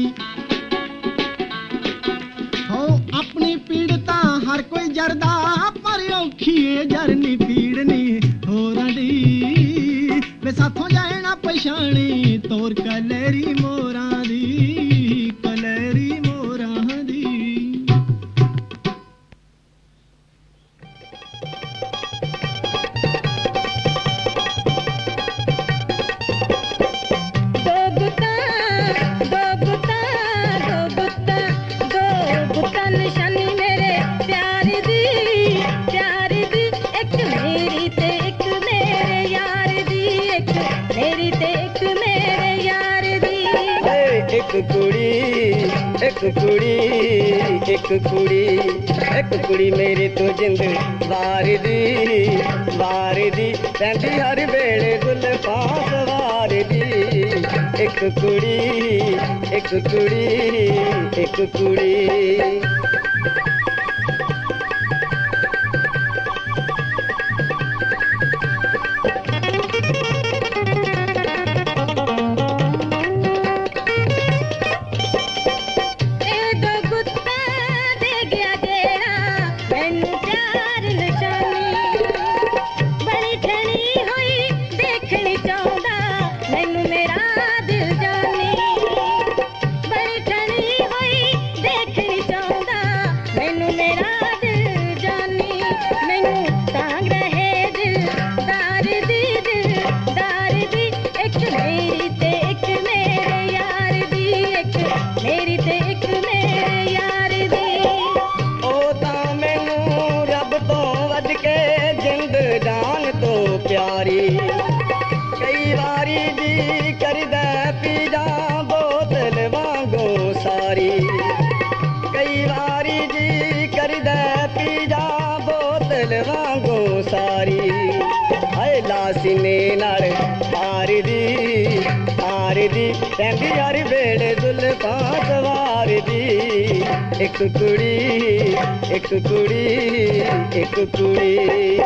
हो अपनी पीड़ता हर कोई जरदा पर औखी जरनी पीड़नी हो रडी वे साथों जाए ना पछाणी तोर कलरी मोरा दी कलरी मोरा दी दो गुत्ता दो गुत्ता दो गुत्ता दो गुत्ता निशानी मेरे प्यार दी प्यार दी एक मेरी ते एक मेरे यार दी एक मेरी ते एक मेरे यार दी एक कुड़ी एक कुड़ी एक कुड़ी एक कुड़ी मेरी तो जिंद वार दी वार दी रहिंदी हर वेले जुल्फां सवार दी एक कुड़ी एक कुड़ी एक कुड़ी ए दो गुत्ता दे गया जेड़ा मैनू प्यार निशानी बड़ी ठणी होई देखनी चाहुंदा मैनू मेरा दिल जानी बड़ी ठणी होई देखनी चाहुंदा मैनू मेरा दिल जानी मैनू तांग रहे दिल दार दी दिल दार दी एक मेरी ते एक मेरे यार दी एक मेरी ते एक मेरे यार दी ਉਹ ਤਾਂ ਮੈਨੂੰ ਰੱਬ ਤੋਂ ਵੱਧ ਕੇ ਜਿੰਦ ਜਾਨ ਤੋਂ ਪਿਆਰੀ ਕਈ ਵਾਰੀ ਜੀ ਕਰਦਾ ਪੀ ਜਾ ਬੋਤਲ ਵਾਂਗੂ ਸਾਰੀ ਕਈ ਵਾਰੀ ਜੀ ਕਰਦਾ ਪੀ ਜਾ ਬੋਤਲ ਵਾਂਗੂ ਸਾਰੀ ਹਾਏ ਲਾਸੀਨੇ ਨਾਲ ਹਾਰ ਦੀ ਹਾਰ ਦੀ ਰਹਿੰਦੀ ਹਰ ਵੇਲੇ ਜ਼ੁਲਫਾਂ ਸਵਾਰ ਦੀ ਇੱਕ ਕੁੜੀ ਇੱਕ ਕੁੜੀ ਇੱਕ ਕੁੜੀ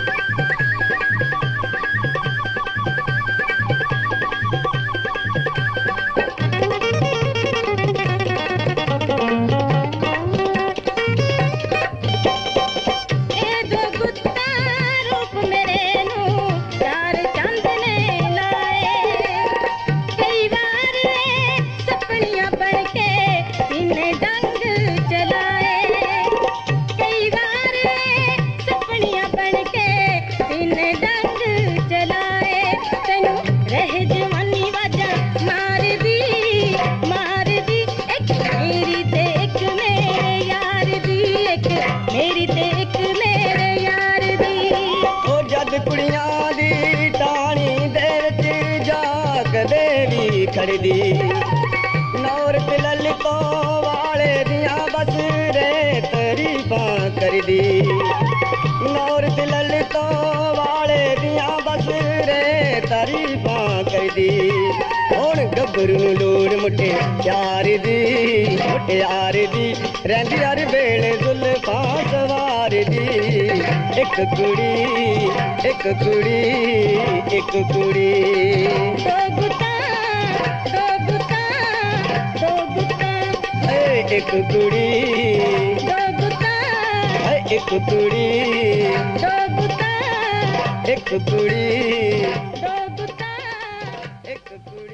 ए दो गुत्ता रूप मेरे नू चार चंद ने लाए कई बार सपनियां बन के सीने डंग चलाए कई बार सपनियां बन के सीने डंग चलाए तेनू रह जवानी वाजा मार दी मार दी एक मेरी ते एक मेरे यार दी एक मेरी ते एक मेरे यार दी ਉਹ ਜਦ ਕੁੜੀਆਂ ਦੀ ਟਾਣੀ ਦੇ ਵਿੱਚ ਜਾ ਕਦੇ ਵੀ ਖੜਦੀ नौर ललितो वाले दिया बस रे तारीफां करदी नौर ललितो वाले दिया बस रे तारीफां करदी हुण गब्बरू नूं लोड़ मुटे यार दी मुटियार दी रहिंदी हर वेले जुल्फां सवार दी एक कुड़ी एक कुड़ी एक कुड़ी दो गुत्ता दो गुत्ता दो गुत्ता एक कुड़ी दो गुत्ता एक कुड़ी दो गुत्ता एक कुड़ी दो गुत्ता एक कुड़ी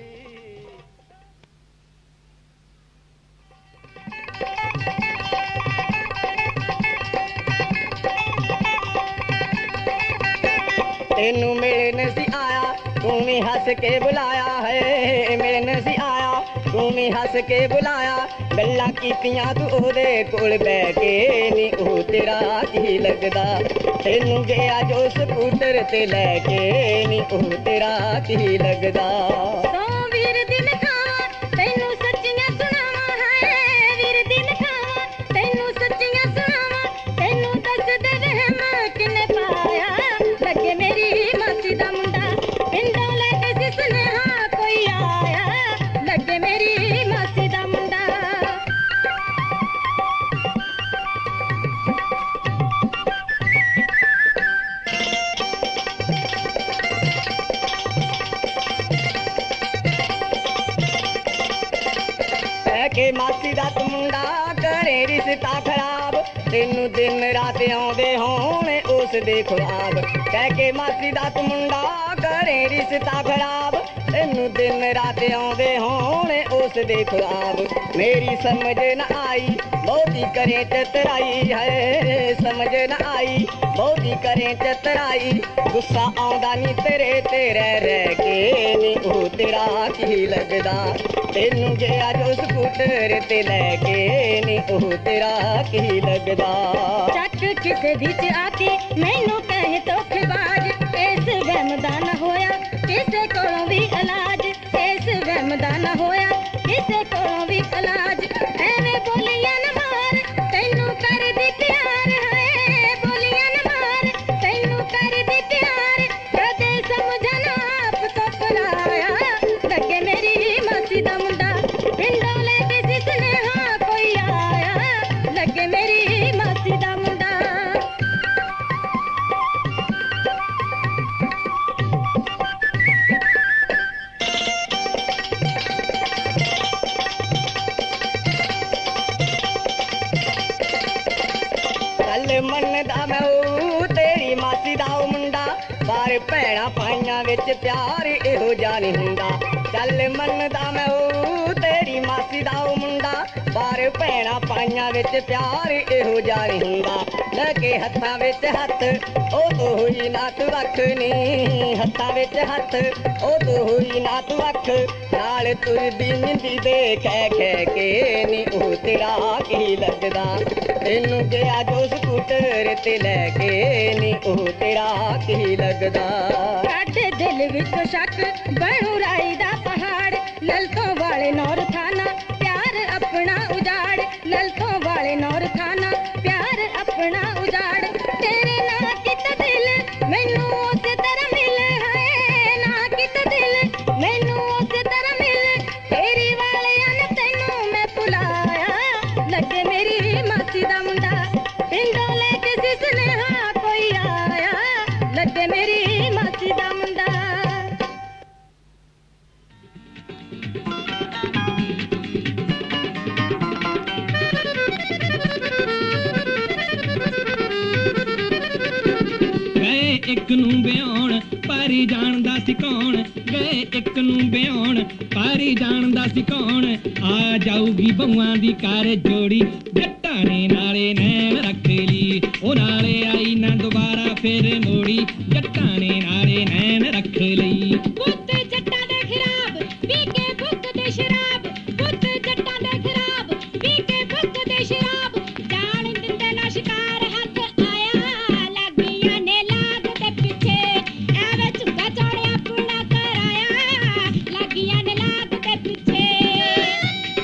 तेनू मिलन सी आया तू भी हंस के बुलाया है मिलन सी आया तू भी हंस के बुलाया गल्लां कीतियां तू ओदे कोल बैठ के नी ओ तेरा की लगदा तेनू गया जो स्कूटर ते लैके नी ओ तेरा की लगदा सौ वीर दिन खावा तैनू सच्चियां सुनावा है वीर दिन खावा तैनू सच्चियां सुनावा तैनू दस दे रहम किने पाया लगे मेरी मासी दा मुंडा पिंडों लेके सी सुनेहा कोई आया लगे मेरी मासी दा मुंडा के मासी दा तू मुंडा करे रिश्ता खराब तेनू दिन रात आउंदे होणे उस दे ख्वाब कह के मासी दा तू मुंडा करे रिश्ता खराब तेनू दिन रात आउंदे होणे उस दे ख्वाब मेरी समझ न आई बहुती करे चतराई है समझ न आई बहुती करे चतराई गुस्सा आउंदा नी तेरे ते रह रह के नी ओ तेरा की लगदा तेनू गया जो स्कूटर ते लैके नी ओ तेरा की लगदा चक किसे विच आके मैनू कहे धोखेबाज इस वहम दा न होया किसे कोलों भी इलाज इस वहम दा न होया किसे कोलों भी इलाज एवें बोलियां न मार तैनू कर दी प्यार है बोलियां न मार तैनू कर दी प्यार कदे समझन आप तो पराया लगे मेरी मासी दा मुंडा पिंडों लेके सी सुनेहा कोई आया लगे मेरी मासी दा मुंडा ਚੱਲ ਮੰਨਦਾ ਮੈਂ ਉਹ ਤੇਰੀ ਮਾਸੀ ਦਾ ਉਹ ਮੁੰਡਾ ਪਰ ਭੈਣਾਂ ਪਾਈਆਂ ਵਿੱਚ ਪਿਆਰ ਇਹੋ ਜਿਹਾ ਨਹੀਂ ਹੁੰਦਾ ਚੱਲ ਮੰਨਦਾ ਮੈਂ ਉਹ ਤੇਰੀ ਮਾਸੀ ਦਾ ਉਹ ਮੁੰਡਾ ਪਰ ਭੈਣਾਂ ਪਾਈਆਂ ਵਿੱਚ ਪਿਆਰ ਇਹੋ ਜਿਹਾ ਨਹੀਂ ਹੁੰਦਾ ਲੈ ਕੇ ਹੱਥਾਂ ਵਿੱਚ ਹੱਥ ਉਹ ਤੋਂ ਹੋਈ ਨਾ ਤੂੰ ਵੱਖ ਨੀ ਹੱਥਾਂ ਵਿੱਚ ਹੱਥ ਉਹ ਤੋਂ ਹੋਈ ਨਾ ਤੂੰ ਵੱਖ ਨਾਲ ਤੁਰਦੀ ਮਿੰਦੀ ਦੇ ਖੈ ਖੈ ਕੇ ਨੀ ਉਹ ਤੇਰਾ ਕੀ ਲੱਗਦਾ ਤੈਨੂੰ ਗਿਆ ਜੋ ਸਕੂਟਰ ਤੇ ਲੈ ਕੇ ਨੀ ਉਹ ਤੇਰਾ ਕੀ ਲੱਗਦਾ ਸਾਡੇ ਦਿਲ ਵਿੱਚ ਸ਼ੱਕ ਬਣੂ ਰਾਈ ਦਾ ਪਹਾੜ ਲਲਤੋਂ ਵਾਲੇ ਨੌਰ ਥਾਨਾ ਪਿਆਰ ਆਪਣਾ ਉਜਾੜ ਲਲਤੋਂ ਵਾਲੇ ਨੌਰ ਥਾਨਾ ਪਿਆਰ ਆਪਣਾ ਉਜਾੜ ਤੇਰੇ ਨਾ ਕਿਤ ਦਿਲ ਮੈਨੂੰ ਉਸੇ ਤਰ੍ਹਾਂ ਮਿਲ ਹੈ ਨਾ ਕਿਤ ਦਿਲ ਮੈਨੂੰ ਉਸੇ ਤਰ੍ਹਾਂ ਮਿਲ ਤੇਰੀ ਵਾਲਿਆਂ ਨੇ ਤੈਨੂੰ ਮੈਂ ਭੁਲਾਇਆ ਲੱਗੇ ਮੇਰੀ ਮਾਸੀ ਦਾ ਮੁੰਡਾ ਪਿੰਡੋਂ ਲੈ ਕੇ ਸੀ ਸੁਨੇਹਾ ਕੋਈ ਆਇਆ ਲੱਗੇ ਮੇਰੀ ਮਾਸੀ ਦਾ ਮੁੰਡਾ ਇੱਕ ਨੂੰ ਬਿਆਉਣ ਪਾਰੀ ਜਾਣਦਾ ਸੀ ਕੌਣ ਗਏ ਇੱਕ ਨੂੰ ਬਿਆਉਣ ਪਾਰੀ ਜਾਣਦਾ ਸੀ ਕੌਣ ਆ ਜਾਊਗੀ ਬਹੂਆਂ ਦੀ ਕਾਰ ਜੋੜੀ ਜੱਟਾਂ ਨੇ ਨਾਲੇ ਨੈਣ ਰੱਖ ਲਈ ਉਹ ਨਾਲੇ ਆਈ ਨਾ ਦੁਬਾਰਾ ਫੇਰ ਮੋੜੀ ਜੱਟਾਂ ਨੇ ਨਾਲੇ ਨੈਣ ਰੱਖ ਲਈ ਪੁੱਤ ਜੱਟਾਂ ਦੇ ਖਰਾਬ ਪੀ ਕੇ ਭੁੱਖ ਤੇ ਸ਼ਰਾਬ ਪੁੱਤ ਜੱਟਾਂ ਦੇ ਖਰਾਬ ਪੀ ਕੇ ਭੁੱਖ ਤੇ ਸ਼ਰਾਬ ਜਾਣ ਦਿੰਦੇ ਨਾ ਸ਼ਿਕਾਰ ਹੱਥ ਆਇਆ ਲੱਗੀਆਂ ਨੇ ਲਾਗ ਦੇ ਪਿੱਛੇ ਐਵੇਂ ਝੁੱਗਾ ਚੜਿਆ ਪੁਣਾ ਕਰਾਇਆ ਲੱਗੀਆਂ ਨੇ ਲਾਗ ਦੇ ਪਿੱਛੇ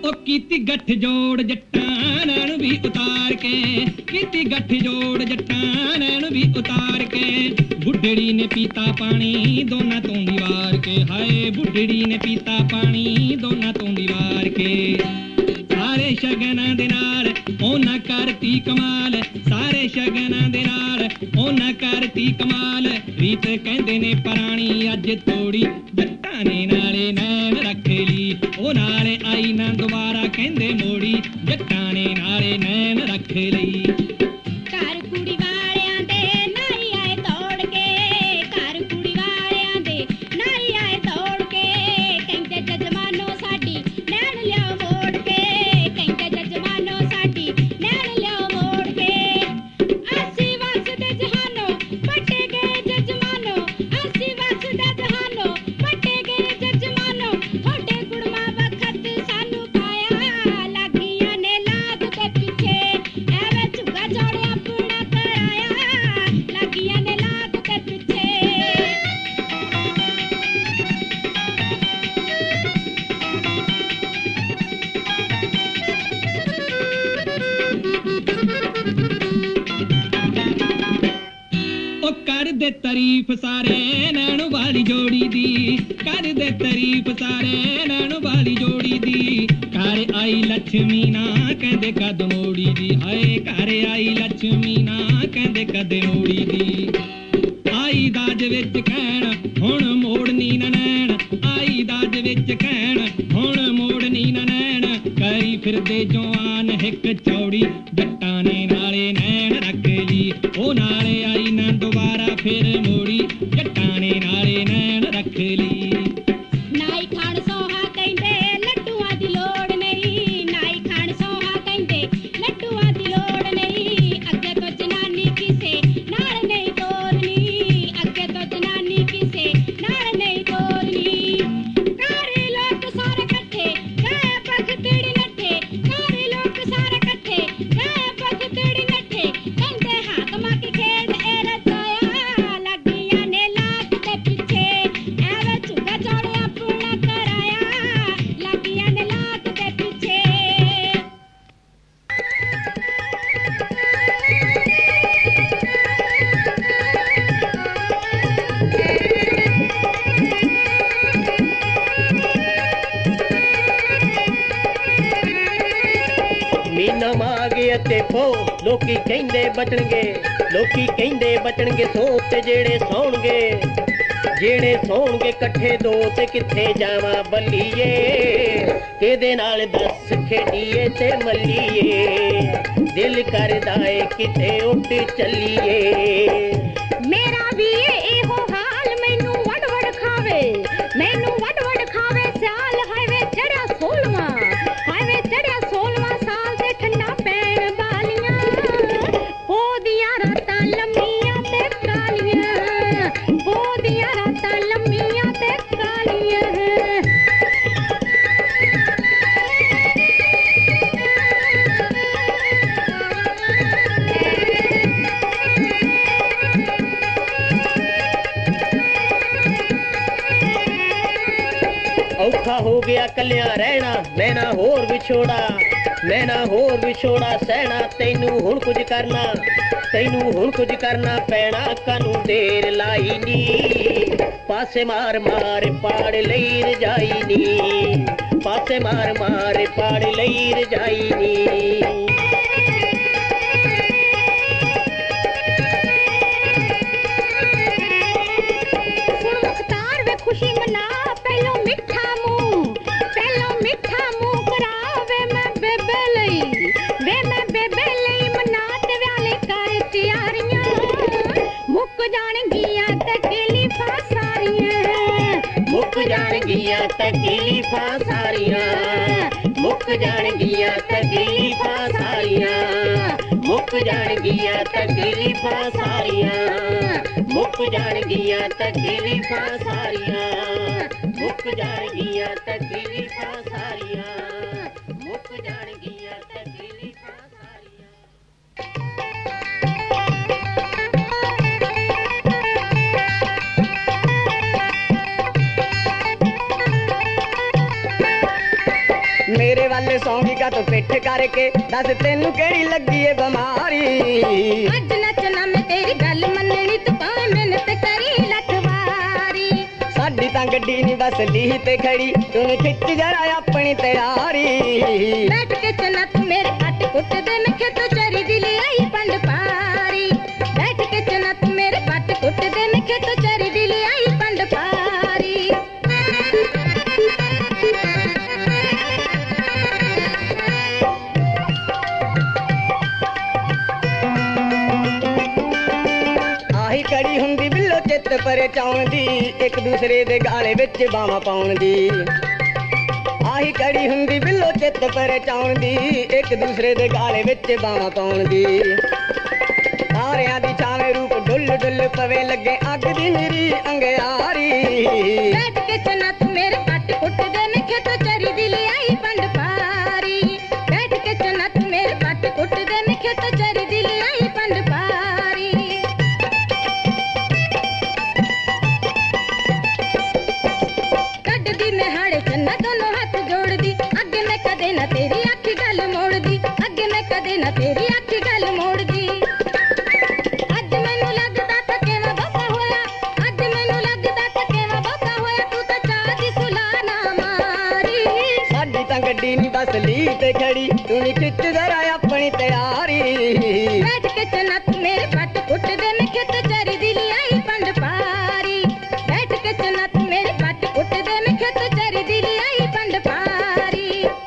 ਉਹ ਕੀਤੀ ਗੱਠ ਜੋੜ ਜੱਟਾਂ ਨੈਣ ਵੀ ਉਤਾਰ ਕੇ ਕੀਤੀ ਗੱਠ ਜੋੜ ਜੱਟਾਂ ਨੈਣ ਵੀ ਉਤਾਰ ਕੇ ਬੁੱਢੜੀ ਨੇ ਪੀਤਾ ਪਾਣੀ ਦੋਨਾਂ ਤੋਂ ਦੀਵਾਰ ਕੇ ਹਾਏ ਬੁੱਢੜੀ ਨੇ ਪੀਤਾ ਪਾਣੀ ਦੋਨਾਂ ਤੋਂ ਦੀਵਾਰ ਕੇ ਸਾਰੇ ਸ਼ਗਨਾਂ ਦੇ ਨਾਲ ਉਹਨਾਂ ਕਰਤੀ ਕਮਾਲ ਸਾਰੇ ਸ਼ਗਨਾਂ ਦੇ ਨਾਲ ਉਹਨਾਂ ਕਰਤੀ ਕਮਾਲ ਰੀਤ ਕਹਿੰਦੇ ਨੇ ਪੁਰਾਣੀ ਅੱਜ ਤੋੜੀ ਜੱਟਾਂ ਨੇ ਨਾਲੇ ਨੈਣ ਰੱਖ ਲਈ ਉਹ ਨਾਲੇ ਆਈ ਨਾ ਦੁਬਾਰਾ ਕਹਿੰਦੇ ਮੋੜੀ ਜੱਟਾਂ ਨੇ ਨਾਲੇ ਨੈਣ ਰੱਖ ਲਈ ਘਰ ਕੁੜੀ ਵਾਲਿਆਂ ਦੇ ਨਾਈ ਆਏ ਦੌੜ ਕੇ ਘਰ ਕੁੜੀ ਵਾਲਿਆਂ ਦੇ ਨਾਈ ਆਏ ਦੌੜ ਕੇ ਕਹਿੰਦੇ ਜਜਮਾਨੋ ਸਾਡੀ ਨੈਣ ਲਿਆਓ ਮੋੜ ਕੇ ਕਹਿੰਦੇ ਜਜਮਾਨੋ ਸਾਡੀ ਨੈਣ ਲਿਆਓ ਮੋੜ ਕੇ ਅਸੀਂ ਵਸਦੇ ਜਹਾਨੋ ਪੱਟੇ ਗਏ ਜਜਮਾਨੋ ਅਸੀਂ ਵਸਦੇ ਜਹਾਨੋ ਪੱਟੇ ਗਏ ਜਜਮਾਨੋ ਤੁਹਾਡੇ ਕੁੜਮਾ ਵਖਤ ਸਾਨੂੰ ਪਾਇਆ ਲੱਗੀਆਂ ਨੇ ਲਾਗ ਤੇ ਪਿੱਛੇ ਐਵੇਂ ਝੁੱਗਾ ਚੌੜਿਆ ਪੂਣਾ ਕਰਾਇਆ ਲੱਗੀਆਂ ਨੇ ਲਾਗ ਤੇ ਪਿੱਛੇ ਉਹ ਕਰਦੇ ਤਾਰੀਫ ਸਾਰੇ ਨੈਣ ਵਾਲੀ ਜੋੜੀ ਦੀ ਕਰਦੇ ਤਾਰੀਫ ਸਾਰੇ ਨੈਣ ਵਾਲੀ ਜੋੜੀ ਦੀ ਘਰ ਆਈ ਲక్ష్ਮੀ ਨਾ ਕਹਿੰਦੇ ਕਦ ਮੋੜੀ ਦੀ ਹਾਏ ਘਰ ਆਈ ਲక్ష్ਮੀ ਨਾ ਕਹਿੰਦੇ ਕਦ ਮੋੜੀ ਦੀ ਆਈ ਦਾਜ ਵਿੱਚ ਕਹਿਣ ਹੁਣ ਮੋੜਨੀ ਨਾ ਨੈਣ ਆਈ ਦਾਜ ਵਿੱਚ ਕਹਿਣ ਹੁਣ ਮੋੜਨੀ ਨਾ ਨੈਣ ਕਰੀ ਫਿਰਦੇ ਜਵਾਨ ਹਿੱਕ ਚੌੜੀ ਜੱਟਾਂ ਨੇ ਨਾਲੇ ਨੈਣ ਰੱਖ ਲਈ ਉਹ ਨਾਲੇ ਆਈ ਨਾ ਦੁਬਾਰਾ ਫਿਰ ਮੋੜੀ ਜੱਟਾਂ ਨੇ ਨਾਲੇ ਨੈਣ ਰੱਖ ਲਈ ਨਾਈ ਖਾਣ ਸੋਹਾ ਕਹਿੰਦੇ ਲੱਡੂਆਂ ਦੀ ਲੋੜ ਨਹੀਂ ਨਾਈ ਖਾਣ ਸੋਹਾ ਕਹਿੰਦੇ ਲੱਡੂਆਂ ਦੀ ਲੋੜ ਨਹੀਂ ਅੱਗੇ ਤੋਂ ਜਨਾਨੀ ਕਿਸੇ ਨਾਲ ਨਹੀਂ ਤੋਰਨੀ ਅੱਗੇ ਤੋਂ ਜਨਾਨੀ ਕਿਸੇ ਨਾਲ ਨਹੀਂ ਤੋਰਨੀ ਸਾਰੇ ਲੋਕ ਸਾਰੇ ਇਕੱਠੇ ਗਏ ਬਖਤੜੀ ਨੱਠੇ ਸਾਰੇ ਲੋਕ ਸਾਰੇ ਇਕੱਠੇ ਗਏ ਬਖਤੜੀ ਨੱਠੇ ਕਹਿੰਦੇ ਹਾਕਮਾਂ ਕੀ ਖੇਡ ਇਹ ਰਚਾਇਆ ਲੱਗੀਆਂ ਨੇ ਲਾਗ ਤੇ ਪਿੱਛੇ ਐਵੇਂ ਝੁੱਗਾ ਚੌੜਿਆ ਪੂਣਾ ਕਰਾਇਆ ਲੱਗੀਆਂ ਨੇ ਲਾਗ ਤੇ ਪਿੱਛੇ ਮੀਨਾ ਮਾਗੇ ਅਤੇ ਪੋ ਲੋਕੀ ਕਹਿੰਦੇ ਬਚਣਗੇ ਲੋਕੀ ਕਹਿੰਦੇ ਬਚਣਗੇ ਸੋ ਤੇ ਜਿਹੜੇ ਸੌਣਗੇ ਜਿਹੜੇ ਸੌਣਗੇ ਇਕੱਠੇ ਦੋ ਤੇ ਕਿੱਥੇ ਜਾਵਾਂ ਬੱਲੀਏ ਕਿਹਦੇ ਨਾਲ ਦੱਸ ਖੇਡੀਏ ਤੇ ਮੱਲੀਏ ਦਿਲ ਕਰਦਾ ਏ ਕਿਤੇ ਉੱਡ ਚੱਲੀਏ ਮੇਰਾ ਵੀ ਇਹੋ ਹਾਲ ਮੈਨੂੰ ਵੜ ਵੜ ਖਾਵੇ ਮੈਨੂੰ ਵੜ ਵੜ ਖਾਵੇ ਸਿਆਲ ਹਾਈਵੇ ਚੜਿਆ ਸੋਲਵਾਂ ਹਾਈਵੇ ਚੜਿਆ ਸੋਲਵਾਂ ਸਾਲ ਤੇ ਠੰਡਾ ਪੈਣ ਵਾਲੀਆਂ ਉਹਦੀਆਂ ਰਾਤਾਂ ਲੰਮੀਆਂ ਤੇ ਕਾਲੀਆਂ ਉਹਦੀਆਂ ਰਾਤਾਂ ਲੰਮੀਆਂ ਤੇ ਕਾਲੀਆਂ ਔਖਾ ਹੋ ਗਿਆ ਕੱਲਿਆਂ ਰਹਿਣਾ ਮੈਂ ਨਾ ਹੋਰ ਵਿਛੋੜਾ ਮੈਂ ਨਾ ਹੋਰ ਵਿਛੋੜਾ ਸਹਿਣਾ ਤੈਨੂੰ ਹੁਣ ਕੁਝ ਕਰਨਾ ਤੈਨੂੰ ਹੁਣ ਕੁਝ ਕਰਨਾ ਪੈਣਾ ਕਾਨੂੰ ਦੇਰ ਲਾਈ ਨੀ ਪਾਸੇ ਮਾਰ ਮਾਰ ਪਾੜ ਲਈ ਰਜਾਈ ਨੀ ਪਾਸੇ ਮਾਰ ਮਾਰ ਪਾੜ ਲਈ ਰਜਾਈ ਨੀ ਹੁਣ ਮੁਖਤਾਰ ਵੇ ਖੁਸ਼ੀ ਮਨਾ ਪਹਿਲੋਂ ਮਿੱਠਾ ਮੂੰਹ ਪਹਿਲੋਂ ਮਿੱਠਾ ਮੂੰਹ ਕਰਾਵੇ ਮੈਂ ਬੇਬੇ ਲਈ ਵੇ ਮੈਂ ਬੇਬੇ ਲਈ ਮਨਾ ਤੇ ਵਿਆਲੇ ਕਰ ਤਿਆਰੀਆਂ ਮੁੱਕ ਜਾਣਗੀਆਂ ਤਕਲੀਫਾਂ ਸਾਰੀਆਂ ਮੁੱਕ ਜਾਣਗੀਆਂ ਤਕਲੀਫਾਂ ਸਾਰੀਆਂ ਮੁੱਕ ਜਾਣਗੀਆਂ ਤਕਲੀਫਾਂ ਸਾਰੀਆਂ ਮੁੱਕ ਜਾਣਗੀਆਂ ਤਕਲੀਫਾਂ ਸਾਰੀਆਂ ਮੁੱਕ ਜਾਣਗੀਆਂ ਤਕਲੀਫਾਂ ਸਾਰੀਆਂ ਮੁੱਕ ਜਾਣਗੀਆਂ ਤਕਲੀਫਾਂ ਸਾਰੀਆਂ ਮੁੱਕ ਜਾਣਗੀਆਂ ਤਕਲੀਫਾਂ ਸਾਰੀਆਂ मेरे वाले सौंगी का तो पिठ करके दस तेनू केड़ी लगी है बीमारी अज नचना मैं तेरी गल मननी तू भावे मेहनत करी लखवारी साडी तां गड्डी नी बस लीह ते खड़ी तू खिच जरा अपनी तैयारी बैठ के चना तू मेरे पट कुट दे मैं खेतों चरी दी ले आई पंड पारी बैठ के चना तू मेरे पट कुट दे मैं खेतों चरी दी ले आई पंड पारी आही कड़ी हुंदी बिल्लो चित परे चाउण दी एक दूसरे दे गाले विच बावां पाउण दी आही कड़ी हुंदी बिल्लो चित परे चाउण दी एक दूसरे दे गाले विच बावां पाउण दी तारियां दी छावे रूप डुल डुल पवे लगे अग दी निरी अंगियारी बैठ के चना तू मेरे पट कुट दे मैं खेतों चरी दी ले आई पंड पारी बैठ के चना तू मेरे पट कुट दे मैं खेतों चरी दी ले आई पंड पारी कड्ड दी मैं हाड़े चन्ना दोनों हाथ जोड़ दी अगे मैं कदे ना तेरी अखी गल मोड़ दी अगे मैं कदे ना तेरी अखी गल मोड़ दी अज मैनू लगदा थकेवा बाबा होया अज मैनू लगदा थकेवा बाबा होया तू तां चाह दी सुला ना मारी साडी तां गड्डी नी बस लीह ते खड़ी तू खिच जरा अपनी तैयारी बैठ के चना तू मेरे पट कुट दे मैं खेत चरी दी ले आई पंड पारी बैठ के चना तू मेरे पट कुट दे मैं खेत चरी दी ले आई पंड पारी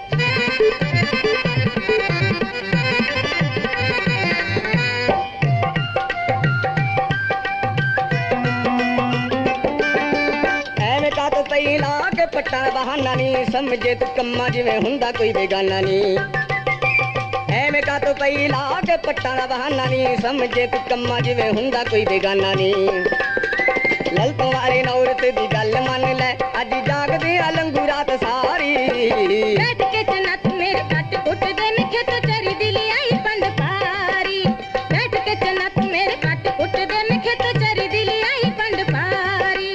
ਐਵੇਂ ਕਾ ਤੋ ਪਈ ਲਾ ਕੇ ਪੱਟਾ ਬਹਾਨਾ ਨਹੀਂ ਸਮਝੇ ਤੂੰ ਕੰਮਾਂ ਜਿਵੇਂ ਹੁੰਦਾ ਕੋਈ ਬੇਗਾਨਾ ਨਹੀਂ ਐਵੇਂ ਕਾ ਤੋ ਪਈ ਲਾ ਕੇ ਪੱਟਾ ਦਾ ਬਹਾਨਾ ਨਹੀਂ ਸਮਝੇ ਤੂੰ ਕੰਮਾਂ ਜਿਵੇਂ ਹੁੰਦਾ ਕੋਈ ਬੇਗਾਨਾ ਨਹੀਂ ਲਲਤੋਂ ਵਾਲੇ ਨੌਰਤ ਦੀ ਗੱਲ ਮੰਨ ਲੈ ਅੱਜ ਜਾਗਦੇ ਆ ਲੰਗੂ ਰਾਤ ਸਾਰੀ बैठ के चना तू मेरे पट कुट दे मैं खेत चरी दी ले आई पंड पारी बैठ के चना तू मेरे पट कुट दे मैं खेत चरी दी ले आई पंड पारी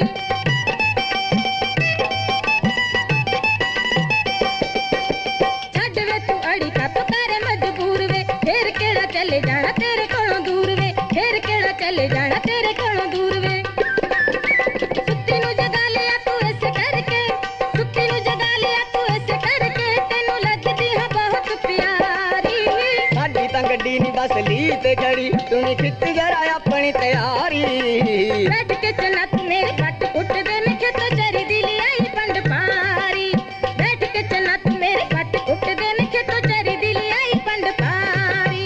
छड्ड वे तू अड़ी का तो करे मजबूर वे फिर केड़ा चले जाना तेरे कोलों दूर वे फिर केड़ा चले जाना तेरे कोलों दूर वे सुत्ती नू जगा लिया तू ऐसे करके सुत्ती नू जगा लिया तू ऐसे करके तेनू लगदी है बहुत प्यारी ਸਾਡੀ ਤਾਂ ਗੱਡੀ ਨੀ ਬਸ ਲੀਹ ਤੇ ਖੜੀ ਤੂੰ ਖਿੱਚ ਜਰਾ ਆਪਣੀ ਤਿਆਰੀ बैठ के चना तू मेरे पट कुट दे मैं खेतों चरी दी ले आई पंड पारी बैठ के चना तू मेरे पट कुट दे मैं खेतों चरी दी ले आई पंड पारी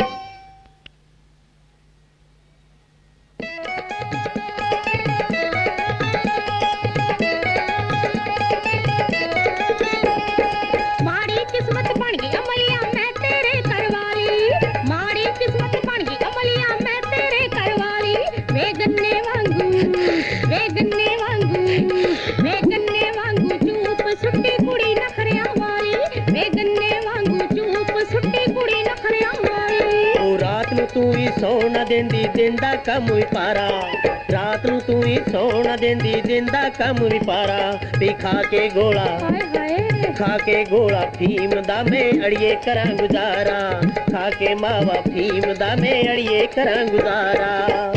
माड़ी किस्मत बन गई अमलिया मैं तेरे करवाली माड़ी किस्मत बन गई अमलिया मैं तेरे करवाली वे गन्ने वांगू वे गन्ने वांगू वे गन्ने वांगू चूप सुट्टी कुड़ी नखरिया वाली वे गन्ने वांगू चूप सुट्टी कुड़ी नखरिया वाली ਉਹ ਰਾਤ ਨੂੰ ਤੂੰ ਵੀ ਸੌਣ ਨਾ ਦਿੰਦੀ ਦਿਨ ਦਾ ਕੰਮ ਵੀ ਪਾਰਾ ਰਾਤ ਨੂੰ ਤੂੰ ਵੀ ਸੌਣ ਨਾ ਦਿੰਦੀ ਦਿਨ ਦਾ ਕੰਮ ਵੀ ਪਾਰਾ ਵੀ ਖਾ ਕੇ ਗੋਲਾ हाय हाय ਖਾ ਕੇ ਗੋਲਾ ਫੀਮ ਦਾ ਮੈਂ ਅੜੀਏ ਕਰਾਂ ਗੁਜ਼ਾਰਾ ਖਾ ਕੇ ਮਾਵਾ ਫੀਮ ਦਾ ਮੈਂ ਅੜੀਏ ਕਰਾਂ ਗੁਜ਼ਾਰਾ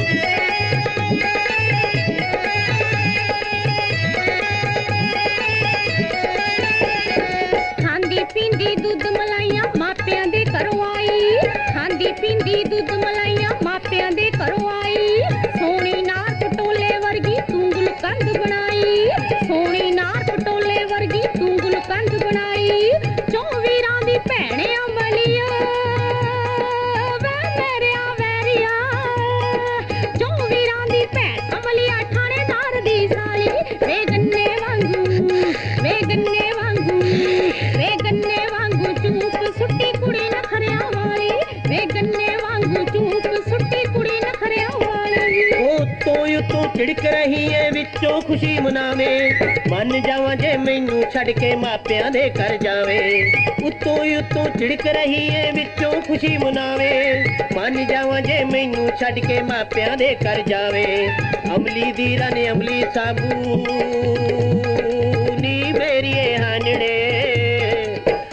खांदी पींदी दूध मलाइयां मापियां दे घरों आई खांदी पींदी दूध मलाइयां मापियां दे घरों आई सोनी नार पटोले वर्गी तू गुलकंद बनाई सोनी नार पटोले वर्गी तू गुलकंद बनाई चौवीरां दी भैणे अमलिया वे मेरिया वैरिया चौवीरां दी भैण अमलिया थानेदार दी साली वे गन्ने वांगू वे गन्ने वांगू वे गन्ने वांगू चूप सुट्टी कुड़ी नखरिया वाली वे गन्ने वांगू चूप सुट्टी कुड़ी नखरिया वाली ਉਤੋਂ ਉਤੋਂ ਝਿੜਕ ਰਹੀ ਏ ਵਿੱਚੋਂ ਖੁਸ਼ੀ ਮਨਾਵੇ ਮੰਨ ਜਾਵਾਂ ਜੇ ਮੈਨੂੰ ਛੱਡ ਕੇ ਮਾਪਿਆਂ ਦੇ ਘਰ ਜਾਵੇ ਉਤੋਂ ਉਤੋਂ ਝਿੜਕ ਰਹੀ ਏ ਵਿੱਚੋਂ ਖੁਸ਼ੀ ਮਨਾਵੇ ਮੰਨ ਜਾਵਾਂ ਜੇ ਮੈਨੂੰ ਛੱਡ ਕੇ ਮਾਪਿਆਂ ਦੇ ਘਰ ਜਾਵੇ ਅਮਲੀ ਦੀ ਰਨ ਅਮਲੀ ਸਾਬੂ ਨੀ ਮੇਰੀਏ ਹਾਨੜੇ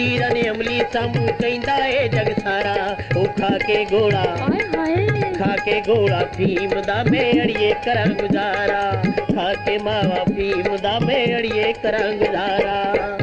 ਤੀਰਾਂ ਨੇ ਅਮਲੀ ਸਾਮੂ ਕਹਿੰਦਾ ਏ ਜਗ ਸਾਰਾ ਉਹ ਖਾ ਕੇ ਗੋਲਾ ਹਾਏ ਹਾਏ ਖਾ ਕੇ ਗੋਲਾ ਫੀਮ ਦਾ ਮੈਂ ਅੜੀਏ ਕਰਾਂ ਗੁਜ਼ਾਰਾ ਖਾ ਕੇ ਮਾਵਾ ਫੀਮ ਦਾ ਮੈਂ ਅੜੀਏ ਕਰਾਂ ਗੁਜ਼ਾਰਾ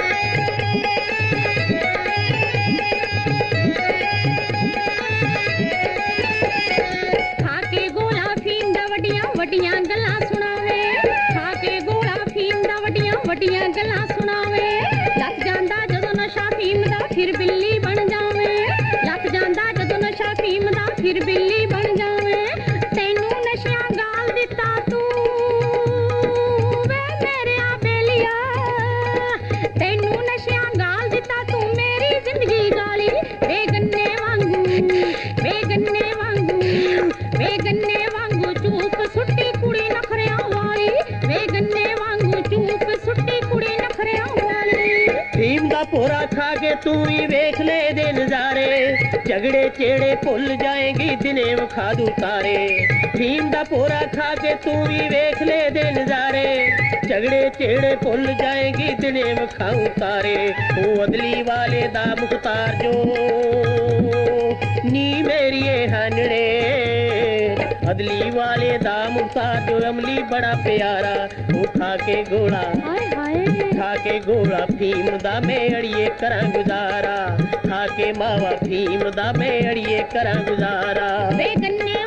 ਵੱਡੀਆਂ ਗੱਲਾਂ ਸੁਣਾਵੇ ਖਾ ਕੇ ਗੋਲਾ ਫੀਮ ਦਾ ਵੱਡੀਆਂ ਵੱਡੀਆਂ ਗੱਲਾਂ ਸੁਣਾਵੇ ਲੱਗ ਜਾਂਦਾ ਜਦੋਂ ਨਸ਼ਾ ਫੀਮ ਦਾ ਫਿਰ ਬਿੱਲੀ ਬਣ ਜਾਵੇ ਲੱਗ ਜਾਂਦਾ ਜਦੋਂ ਨਸ਼ਾ ਫੀਮ ਦਾ ਫਿਰ ਬਿੱਲੀ ਬਣ ਜਾਵੇ ਤੈਨੂੰ ਨਸ਼ਿਆਂ ਗਾਲ ਦਿੱਤਾ ਤੂੰ ਵੇ ਮੇਰਿਆ ਬੇਲੀਆ ਤੈਨੂੰ ਨਸ਼ਿਆਂ ਗਾਲ ਦਿੱਤਾ ਤੂੰ ਮੇਰੀ ਜ਼ਿੰਦਗੀ ਗਾਲੀ ਵੇ ਗੰਨੇ ਵਾਂਗੂ ਵੇ ਗੰਨੇ ਵਾਂਗੂ ਵੇ ਗੰਨੇ ਵਾਂਗੂ ਚੂਪ ਸੁੱਟੀ ਕੁੜੀ ਨਖਰਿਆਂ ਵਾਲੀ ਵੇ ਗੰਨੇ ਵਾਂਗੂ ਚੂਪ ਸੁੱਟੀ ਕੁੜੀ ਨਖਰਿਆਂ ਵਾਲੀ ਫੀਮ ਦਾ ਭੋਰਾ ਖਾ ਕੇ ਤੂੰ ਵੀ ਵੇਖ ਲੈ ਦੇ ਨਜ਼ਾਰੇ ਝਗੜੇ ਚੇੜੇ ਭੁੱਲ ਜਾਏਗੀ ਦਿਨੇ ਵਿਖਾ ਦੂ ਤਾਰੇ ਫੀਮ ਦਾ ਭੋਰਾ ਖਾ ਕੇ ਤੂੰ ਵੀ ਵੇਖ ਲੈ ਦੇ ਨਜ਼ਾਰੇ ਝਗੜੇ ਚੇੜੇ ਭੁੱਲ ਜਾਏਗੀ ਦਿਨੇ ਵਿਖਾਉ ਤਾਰੇ ਉਹ ਅਦਲੀ ਵਾਲੇ ਦਾ ਮੁਖਤਾਰ ਜੋ ਨੀ ਮੇਰੀਏ ਹਨੜੇ ਅਦਲੀ ਵਾਲੇ ਦਾ ਮੁਖਤਾਰ ਜੋ ਅਮਲੀ ਬੜਾ ਪਿਆਰਾ ਉਹ ਖਾ ਕੇ ਗੋਲਾ ਹਾਏ ਹਾਏ ਖਾ ਕੇ ਗੋਲਾ ਫੀਮ ਦਾ ਮੈਂ ਅੜੀਏ ਕਰਾਂ ਗੁਜ਼ਾਰਾ ਖਾ ਕੇ ਮਾਵਾ ਫੀਮ ਦਾ ਮੈਂ ਅੜੀਏ ਕਰਾਂ ਗੁਜ਼ਾਰਾ ਵੇ ਗੰਨੇ